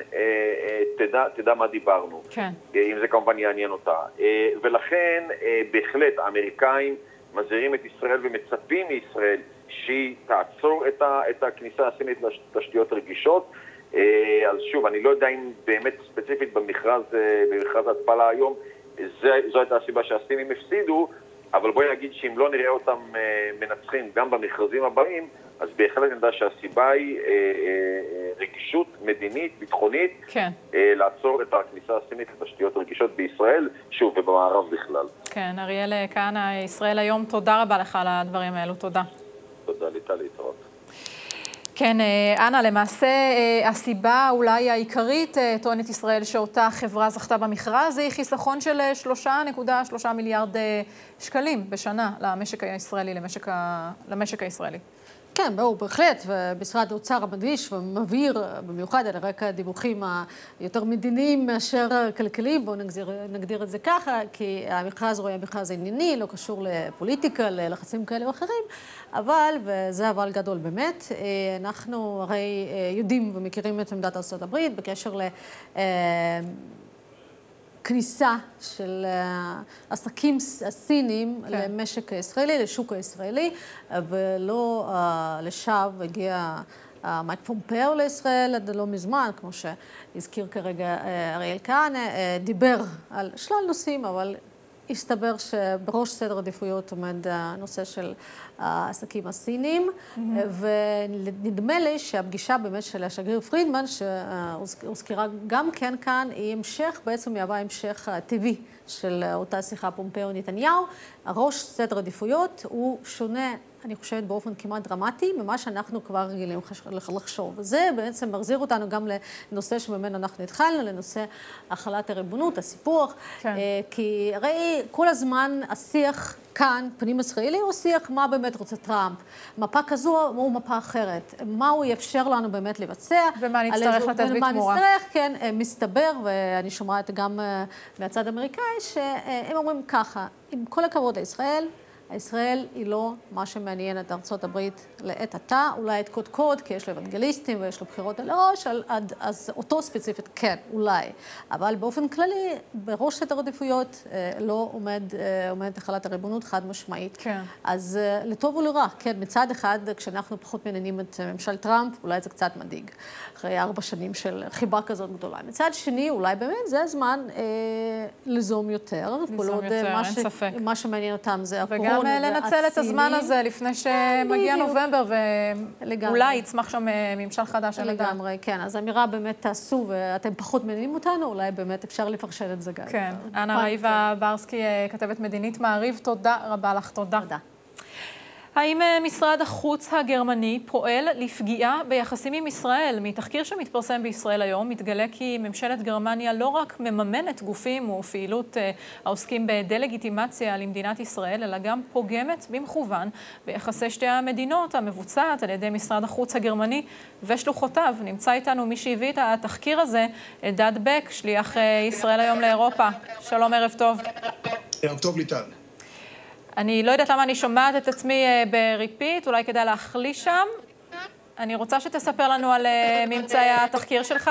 תדע מה דיברנו. כן. אם זה כמובן יעניין אותה. ולכן בהחלט האמריקאים מזהירים את ישראל ומצפים מישראל שהיא תעצור את הכניסה הסינית לתשתיות רגישות. אז שוב, אני לא יודע אם באמת ספציפית במכרז ההתפלה היום, זו הייתה הסיבה שהסינים הפסידו, אבל בואי נגיד שאם לא נראה אותם מנצחים גם במכרזים הבאים, אז בהחלט נדע שהסיבה היא רגישות מדינית, ביטחונית, כן. לעצור את הכניסה הסינית לתשתיות רגישות בישראל, שוב, ובמערב בכלל. כן, אריאל כהנא, ישראל היום, תודה רבה לך על הדברים האלו, תודה. תודה, ליטל, להתראות. כן, אנה, למעשה הסיבה אולי העיקרית, טוענת ישראל, שאותה חברה זכתה במכרז, היא חיסכון של 3.3 מיליארד שקלים בשנה למשק הישראלי, למשק הישראלי. כן, ברור, בהחלט, ומשרד האוצר המדגיש ומבהיר, במיוחד על רקע דיווחים היותר מדיניים מאשר כלכליים, בואו נגדיר את זה ככה, כי המכרז רואה מכרז ענייני, לא קשור לפוליטיקה, ללחצים כאלה ואחרים, אבל, וזה אבל גדול באמת, אנחנו הרי יודעים ומכירים את עמדת ארצות הברית בקשר כניסה של עסקים הסינים למשק הישראלי, לשוק הישראלי, ולא לשווא הגיע מייק פומפאו לישראל עד לא מזמן, כמו שהזכיר כרגע אריאל כהנא, דיבר על שלל נושאים, אבל הסתבר שבראש סדר עדיפויות עומד הנושא של העסקים הסינים, ונדמה לי שהפגישה באמת של השגריר פרידמן, שהוזכרה גם כן כאן, היא המשך, בעצם מהווה המשך טבעי של אותה שיחה פומפאו נתניהו. הראש סדר עדיפויות הוא שונה אני חושבת באופן כמעט דרמטי, ממה שאנחנו כבר רגילים לחשוב. וזה בעצם מחזיר אותנו גם לנושא שממנו אנחנו התחלנו, לנושא החלת הריבונות, הסיפוח. כן. כי הרי כל הזמן השיח כאן, פנים ישראלי, הוא שיח מה באמת רוצה טראמפ. מפה כזו או מפה אחרת. מה הוא יאפשר לנו באמת לבצע. ומה נצטרך לתת בתמורה. ומה נצטרך, כן, מסתבר, ואני שומעת גם מהצד האמריקאי, שהם אומרים ככה, עם כל הכבוד לישראל, ישראל היא לא מה שמעניין את ארצות הברית לעת עתה, אולי את קודקוד, כי יש לו אוונגליסטים ויש לו בחירות על הראש, אז אותו ספציפית כן, אולי. אבל באופן כללי, בראש סדר העדיפויות לא עומדת החלת הריבונות חד משמעית. כן. אז לטוב ולרע, כן, מצד אחד, כשאנחנו פחות מעניינים את ממשל טראמפ, אולי זה קצת מדאיג, אחרי 4 שנים של חיבה כזאת גדולה. מצד שני, אולי באמת זה הזמן לזום יותר. לזום יותר, אין ספק. מה שמעניין אותם זה הקורונה. וגם לנצל את הזמן הזה לפני שמגיע נובמבר, ואולי יצמח שם ממשל חדש. לגמרי, כן. אז האמירה באמת תעשו, ואתם פחות מעניינים אותנו, אולי באמת אפשר לפרשן את זה גם. כן. אנה רעיבה ברסקי, כתבת מדינית מעריב, תודה רבה לך, תודה. תודה. האם משרד החוץ הגרמני פועל לפגיעה ביחסים עם ישראל? מתחקיר שמתפרסם בישראל היום מתגלה כי ממשלת גרמניה לא רק מממנת גופים ופעילות העוסקים בדה-לגיטימציה למדינת ישראל, אלא גם פוגמת במכוון ביחסי שתי המדינות המבוצעת על ידי משרד החוץ הגרמני ושלוחותיו. נמצא איתנו מי שהביא את התחקיר הזה, אלדד בק, שליח ישראל היום לאירופה. שלום, ערב טוב. ערב טוב ליטל. אני לא יודעת למה אני שומעת את עצמי בריפיט, אולי כדאי להחליש שם. אני רוצה שתספר לנו על ממצאי התחקיר שלך.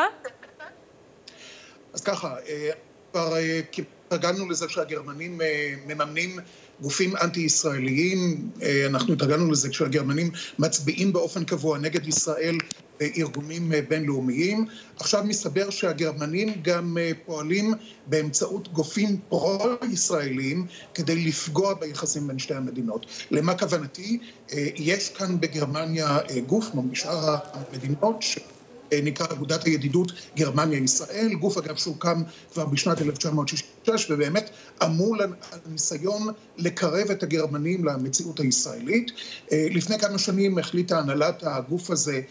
אז ככה, כבר התרגלנו לזה שהגרמנים מממנים גופים אנטי-ישראליים. אנחנו התרגלנו לזה כשהגרמנים מצביעים באופן קבוע נגד ישראל בארגונים בינלאומיים. עכשיו מסתבר שהגרמנים גם פועלים באמצעות גופים פרו-ישראלים כדי לפגוע ביחסים בין שתי המדינות. למה כוונתי? יש כאן בגרמניה גוף משאר המדינות נקרא אגודת הידידות גרמניה-ישראל, גוף אגב שהוקם כבר בשנת 1966, ובאמת אמור לניסיון לקרב את הגרמנים למציאות הישראלית. לפני כמה שנים החליטה הנהלת הגוף הזה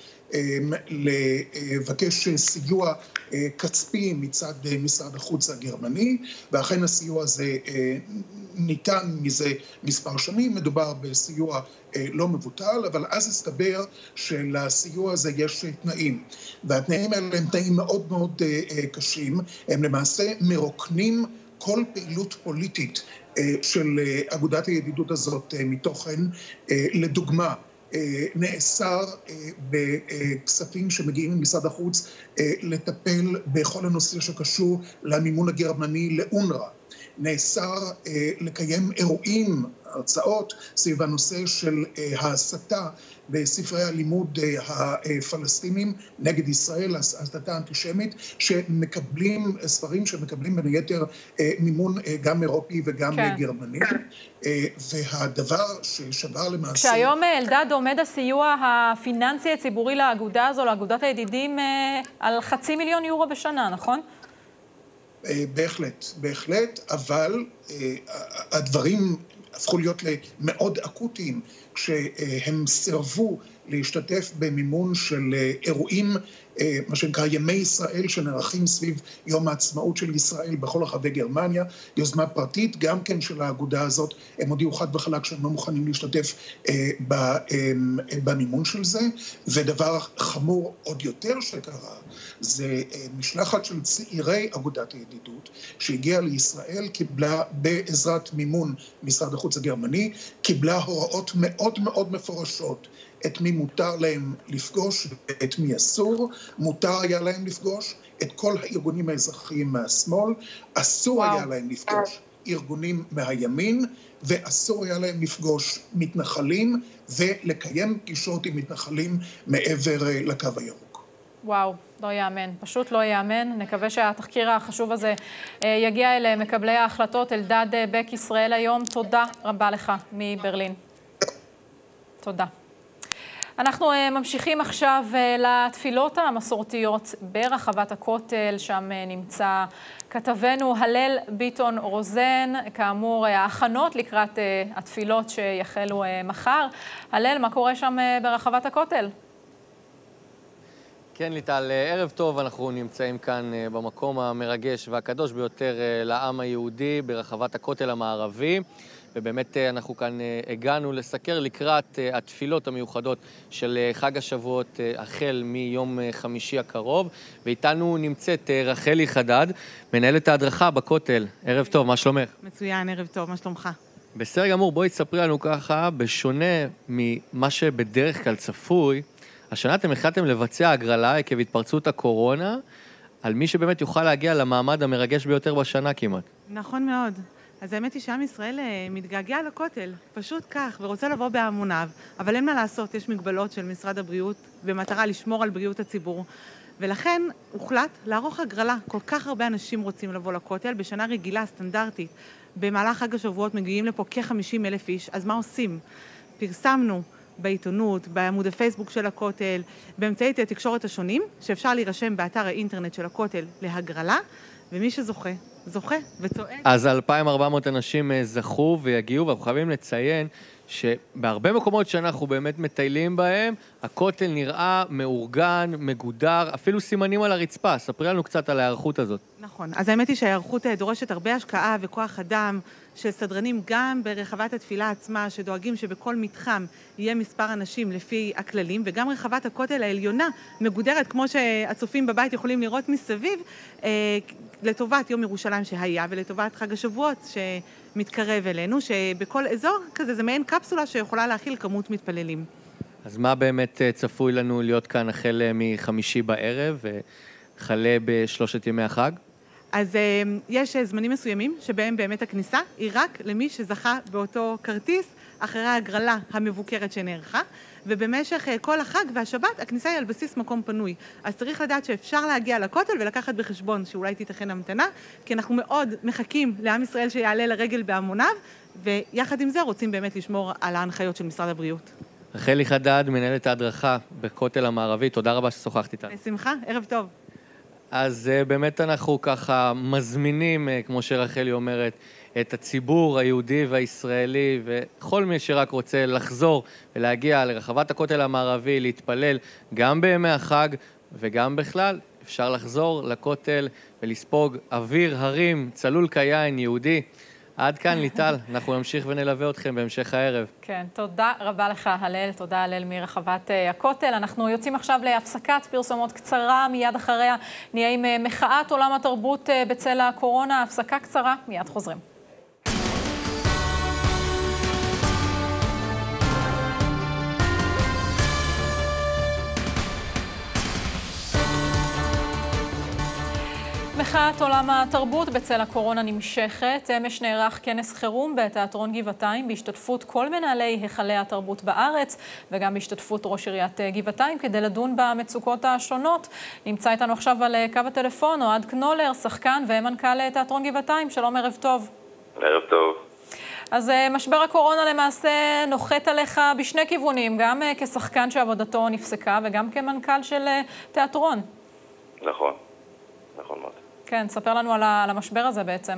לבקש סיוע כספי מצד משרד החוץ הגרמני, ואכן הסיוע הזה ניתן מזה מספר שנים. מדובר בסיוע לא מבוטל, אבל אז הסתבר שלסיוע הזה יש תנאים, והתנאים האלה הם תנאים מאוד מאוד קשים. הם למעשה מרוקנים כל פעילות פוליטית של אגודת הידידות הזאת מתוכן. לדוגמה, נאסר בכספים שמגיעים ממשרד החוץ לטפל בכל הנושא שקשור למימון הגרמני לאונר"א. נאסר לקיים אירועים, הרצאות, סביב הנושא של ההסתה בספרי הלימוד הפלסטינים נגד ישראל, הסתה אנטישמית, שמקבלים, ספרים שמקבלים בין היתר מימון גם אירופי וגם גרמני. והדבר ששבר למעשה... כשהיום אלדד עומד הסיוע הפיננסי הציבורי לאגודה הזו, לאגודת הידידים, על 500,000 יורו בשנה, נכון? בהחלט, בהחלט, אבל הדברים הפכו להיות מאוד אקוטיים כשהם סירבו להשתתף במימון של אירועים, מה שנקרא ימי ישראל, שנערכים סביב יום העצמאות של ישראל בכל רחבי גרמניה, יוזמה פרטית גם כן של האגודה הזאת. הם הודיעו חד וחלק שהם לא מוכנים להשתתף במימון של זה. ודבר חמור עוד יותר שקרה, זה משלחת של צעירי אגודת הידידות שהגיעה לישראל, קיבלה בעזרת מימון משרד החוץ הגרמני, קיבלה הוראות מאוד מאוד מפורשות את מי מותר להם לפגוש ואת מי אסור. מותר היה להם לפגוש את כל הארגונים האזרחיים מהשמאל, אסור היה להם לפגוש ארגונים מהימין, ואסור היה להם לפגוש מתנחלים ולקיים פגישות עם מתנחלים מעבר לקו הירוק. וואו, לא יאמן, פשוט לא יאמן. נקווה שהתחקיר החשוב הזה יגיע אל מקבלי ההחלטות. אלדד בק, ישראל היום, תודה רבה לך מברלין. תודה. אנחנו ממשיכים עכשיו לתפילות המסורתיות ברחבת הכותל, שם נמצא כתבנו הלל ביטון רוזן, כאמור ההכנות לקראת התפילות שיחלו מחר. הלל, מה קורה שם ברחבת הכותל? כן, ליטל, ערב טוב, אנחנו נמצאים כאן במקום המרגש והקדוש ביותר לעם היהודי ברחבת הכותל המערבי. ובאמת אנחנו כאן הגענו לסקר לקראת התפילות המיוחדות של חג השבועות החל מיום חמישי הקרוב, ואיתנו נמצאת רחלי חדד, מנהלת ההדרכה בכותל. ערב טוב, מה שלומך? מצוין, ערב טוב, מה שלומך? בסדר גמור, בואי תספרי לנו ככה, בשונה ממה שבדרך כלל צפוי, השנה אתם החלטתם לבצע הגרלה עקב התפרצות הקורונה, על מי שבאמת יוכל להגיע למעמד המרגש ביותר בשנה כמעט. נכון מאוד. אז האמת היא שעם ישראל מתגעגע לכותל, פשוט כך, ורוצה לבוא בהמוניו, אבל אין מה לעשות, יש מגבלות של משרד הבריאות במטרה לשמור על בריאות הציבור. ולכן הוחלט לערוך הגרלה. כל כך הרבה אנשים רוצים לבוא לכותל, בשנה רגילה, סטנדרטית. במהלך חג השבועות מגיעים לפה כ-50,000 איש, אז מה עושים? פרסמנו בעיתונות, בעמוד הפייסבוק של הכותל, באמצעי התקשורת השונים, שאפשר להירשם באתר האינטרנט של הכותל להגרלה, ומי שזוכה, זוכה וצועק. אז 2,400 אנשים זכו ויגיעו, ואנחנו חייבים לציין שבהרבה מקומות שאנחנו באמת מטיילים בהם, הכותל נראה מאורגן, מגודר, אפילו סימנים על הרצפה. ספרי לנו קצת על ההיערכות הזאת. נכון. אז האמת היא שההיערכות דורשת הרבה השקעה וכוח אדם של סדרנים גם ברחבת התפילה עצמה, שדואגים שבכל מתחם יהיה מספר אנשים לפי הכללים, וגם רחבת הכותל העליונה מגודרת, כמו שהצופים בבית יכולים לראות מסביב, לטובת יום ירושלים שהיה, ולטובת חג השבועות שמתקרב אלינו, שבכל אזור כזה זה מעין קפסולה שיכולה להכיל כמות מתפללים. אז מה באמת צפוי לנו להיות כאן החל מחמישי בערב, וחלה בשלושת ימי החג? אז יש זמנים מסוימים שבהם באמת הכניסה היא רק למי שזכה באותו כרטיס אחרי ההגרלה המבוקרת שנערכה, ובמשך כל החג והשבת הכניסה היא על בסיס מקום פנוי. אז צריך לדעת שאפשר להגיע לכותל ולקחת בחשבון שאולי תיתכן המתנה, כי אנחנו מאוד מחכים לעם ישראל שיעלה לרגל בהמוניו, ויחד עם זה רוצים באמת לשמור על ההנחיות של משרד הבריאות. רחלי חדד, מנהלת ההדרכה בכותל המערבי, תודה רבה ששוחחת איתנו. בשמחה, ערב טוב. אז באמת אנחנו ככה מזמינים, כמו שרחלי אומרת, את הציבור היהודי והישראלי וכל מי שרק רוצה לחזור ולהגיע לרחבת הכותל המערבי, להתפלל גם בימי החג וגם בכלל. אפשר לחזור לכותל ולספוג אוויר הרים, צלול כיין יהודי. עד כאן ליטל, אנחנו נמשיך ונלווה אתכם בהמשך הערב. כן, תודה רבה לך הלל, תודה הלל מרחבת הכותל. אנחנו יוצאים עכשיו להפסקת פרסומות קצרה, מיד אחריה נהיה עם מחאת עולם התרבות בצל הקורונה, הפסקה קצרה, מיד חוזרים. מחאת עולם התרבות בצל הקורונה נמשכת. אמש נערך כנס חירום בתיאטרון גבעתיים בהשתתפות כל מנהלי היכלי התרבות בארץ וגם בהשתתפות ראש עיריית גבעתיים כדי לדון במצוקות השונות. נמצא איתנו עכשיו על קו הטלפון אוהד קנולר, שחקן ומנכ"ל תיאטרון גבעתיים. שלום, ערב טוב. ערב טוב. אז משבר הקורונה למעשה נוחת עליך בשני כיוונים, גם כשחקן שעבודתו נפסקה וגם כמנכ"ל של תיאטרון. נכון, נכון מאוד. כן, ספר לנו על המשבר הזה בעצם.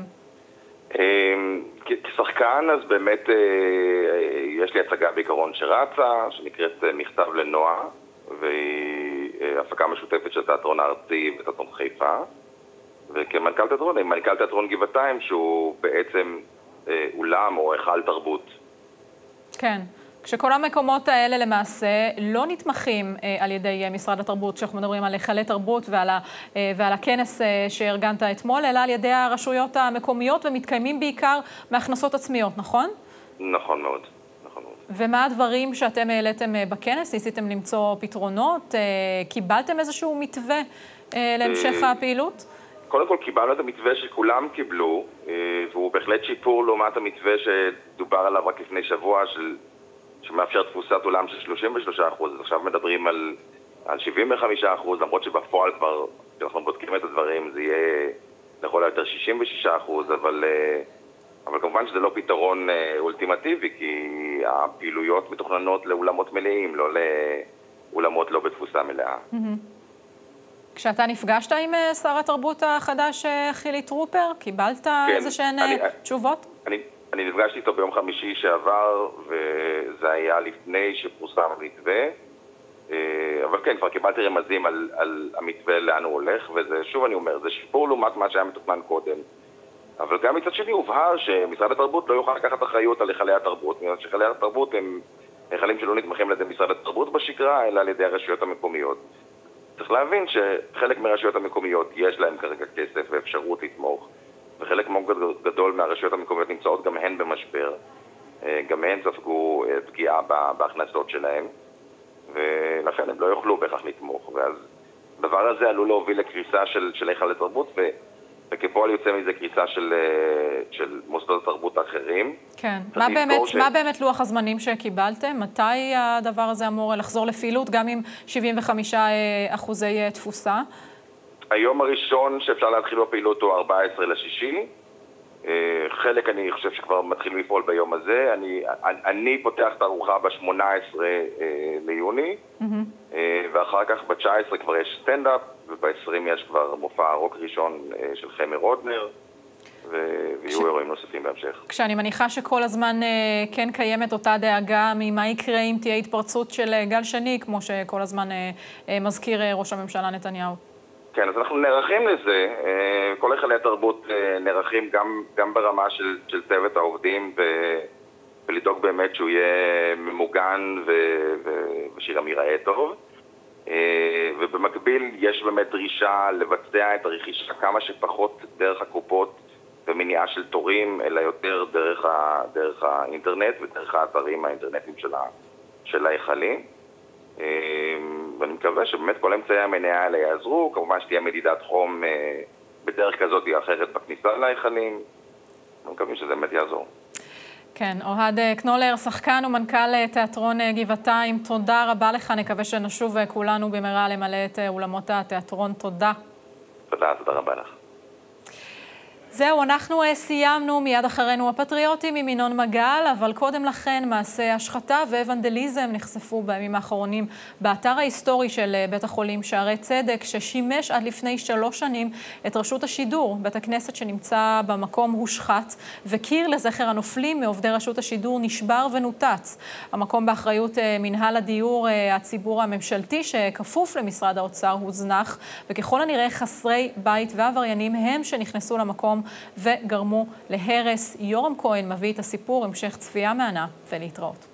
כשחקן, אז באמת יש לי הצגה בעיקרון שרצה, שנקראת מכתב לנועה, והיא הפקה משותפת של תיאטרון הארצי ותיאטרון חיפה. וכמנכ"ל תיאטרון, עם מנכ"ל תיאטרון גבעתיים, שהוא בעצם אולם או היכל תרבות. כן. כשכל המקומות האלה למעשה לא נתמכים על ידי משרד התרבות, כשאנחנו מדברים על היכלי תרבות ועל הכנס שארגנת אתמול, אלא על ידי הרשויות המקומיות ומתקיימים בעיקר מהכנסות עצמיות, נכון? נכון מאוד, נכון מאוד. ומה הדברים שאתם העליתם בכנס? ניסיתם למצוא פתרונות? קיבלתם איזשהו מתווה להמשך הפעילות? קודם כל קיבלנו את המתווה שכולם קיבלו, והוא בהחלט שיפור לעומת המתווה שדובר עליו רק לפני שבוע שמאפשר תפוסת עולם של 33%, אז עכשיו מדברים על 75%, למרות שבפועל כבר, כשאנחנו בודקים את הדברים, זה יהיה לכל היותר 66%, אבל כמובן שזה לא פתרון אולטימטיבי, כי הפעילויות מתוכננות לאולמות מלאים, לא לאולמות לא בתפוסה מלאה. כשאתה נפגשת עם שר התרבות החדש חילי טרופר, קיבלת איזשהן תשובות? אני נפגשתי איתו ביום חמישי שעבר, וזה היה לפני שפורסם המתווה, אבל כן, כבר קיבלתי רמזים על המתווה לאן הוא הולך, וזה, שוב אני אומר, זה שיפור לעומת מה שהיה מתוכנן קודם. אבל גם מצד שני הובהר שמשרד התרבות לא יוכל לקחת אחריות על היכלי התרבות, בגלל שהיכלי התרבות הם היכלים שלא נתמכים על ידי משרד התרבות בשגרה, אלא על ידי הרשויות המקומיות. צריך להבין שחלק מהרשויות המקומיות יש להם כרגע כסף ואפשרות לתמוך, וחלק מאוד גדול מהרשויות המקומיות נמצאות גם הן במשבר. גם הן ספגו פגיעה בהכנסות שלהם, ולכן הם לא יוכלו בהכרח לתמוך. ואז הדבר הזה עלול להוביל לקריסה של היכלי תרבות, וכפועל יוצא מזה קריסה של מוסדות התרבות האחרים. כן. מה באמת לוח הזמנים שקיבלתם? מתי הדבר הזה אמור לחזור לפעילות, גם עם 75% תפוסה? היום הראשון שאפשר להתחיל בפעילות הוא 14/6. חלק אני חושב שכבר מתחיל לפעול ביום הזה. אני פותח את הארוחה ב-18 ליוני, ואחר כך ב-19 כבר יש סטנדאפ, וב-20 יש כבר מופע רוק ראשון של חמר רודנר, ויהיו אירועים נוספים בהמשך. כשאני מניחה שכל הזמן כן קיימת אותה דאגה ממה יקרה אם תהיה התפרצות של גל שני, כמו שכל הזמן מזכיר ראש הממשלה נתניהו. כן, אז אנחנו נערכים לזה. כל היכלי התרבות נערכים גם ברמה של צוות העובדים, ולדאוג באמת שהוא יהיה ממוגן ושגם ייראה טוב. ובמקביל יש באמת דרישה לבצע את הרכישה כמה שפחות דרך הקופות ומניעה של תורים, אלא יותר דרך האינטרנט ודרך האתרים האינטרנטיים של ההיכלים. ואני מקווה שבאמת כל אמצעי המניעה האלה יעזרו. כמובן שתהיה מדידת חום בדרך כזאת או אחרת בכניסה להיכלים. אני מקווה שזה באמת יעזור. כן, אוהד קנולר, שחקן ומנכ"ל תיאטרון גבעתיים, תודה רבה לך. נקווה שנשוב כולנו במהרה למלא את אולמות התיאטרון. תודה. תודה רבה לך. זהו, אנחנו סיימנו. מיד אחרינו הפטריוטים עם ינון מגל, אבל קודם לכן מעשי השחתה ואבנדליזם נחשפו בימים האחרונים באתר ההיסטורי של בית החולים שערי צדק, ששימש עד לפני 3 שנים את רשות השידור. בית הכנסת שנמצא במקום הושחת, וקיר לזכר הנופלים מעובדי רשות השידור נשבר ונוטץ. המקום באחריות מנהל הדיור הציבור הממשלתי שכפוף למשרד האוצר הוזנח, וככל הנראה חסרי בית ועבריינים הם שנכנסו למקום וגרמו להרס. יורם כהן מביא את הסיפור, המשך צפייה מענה ולהתראות.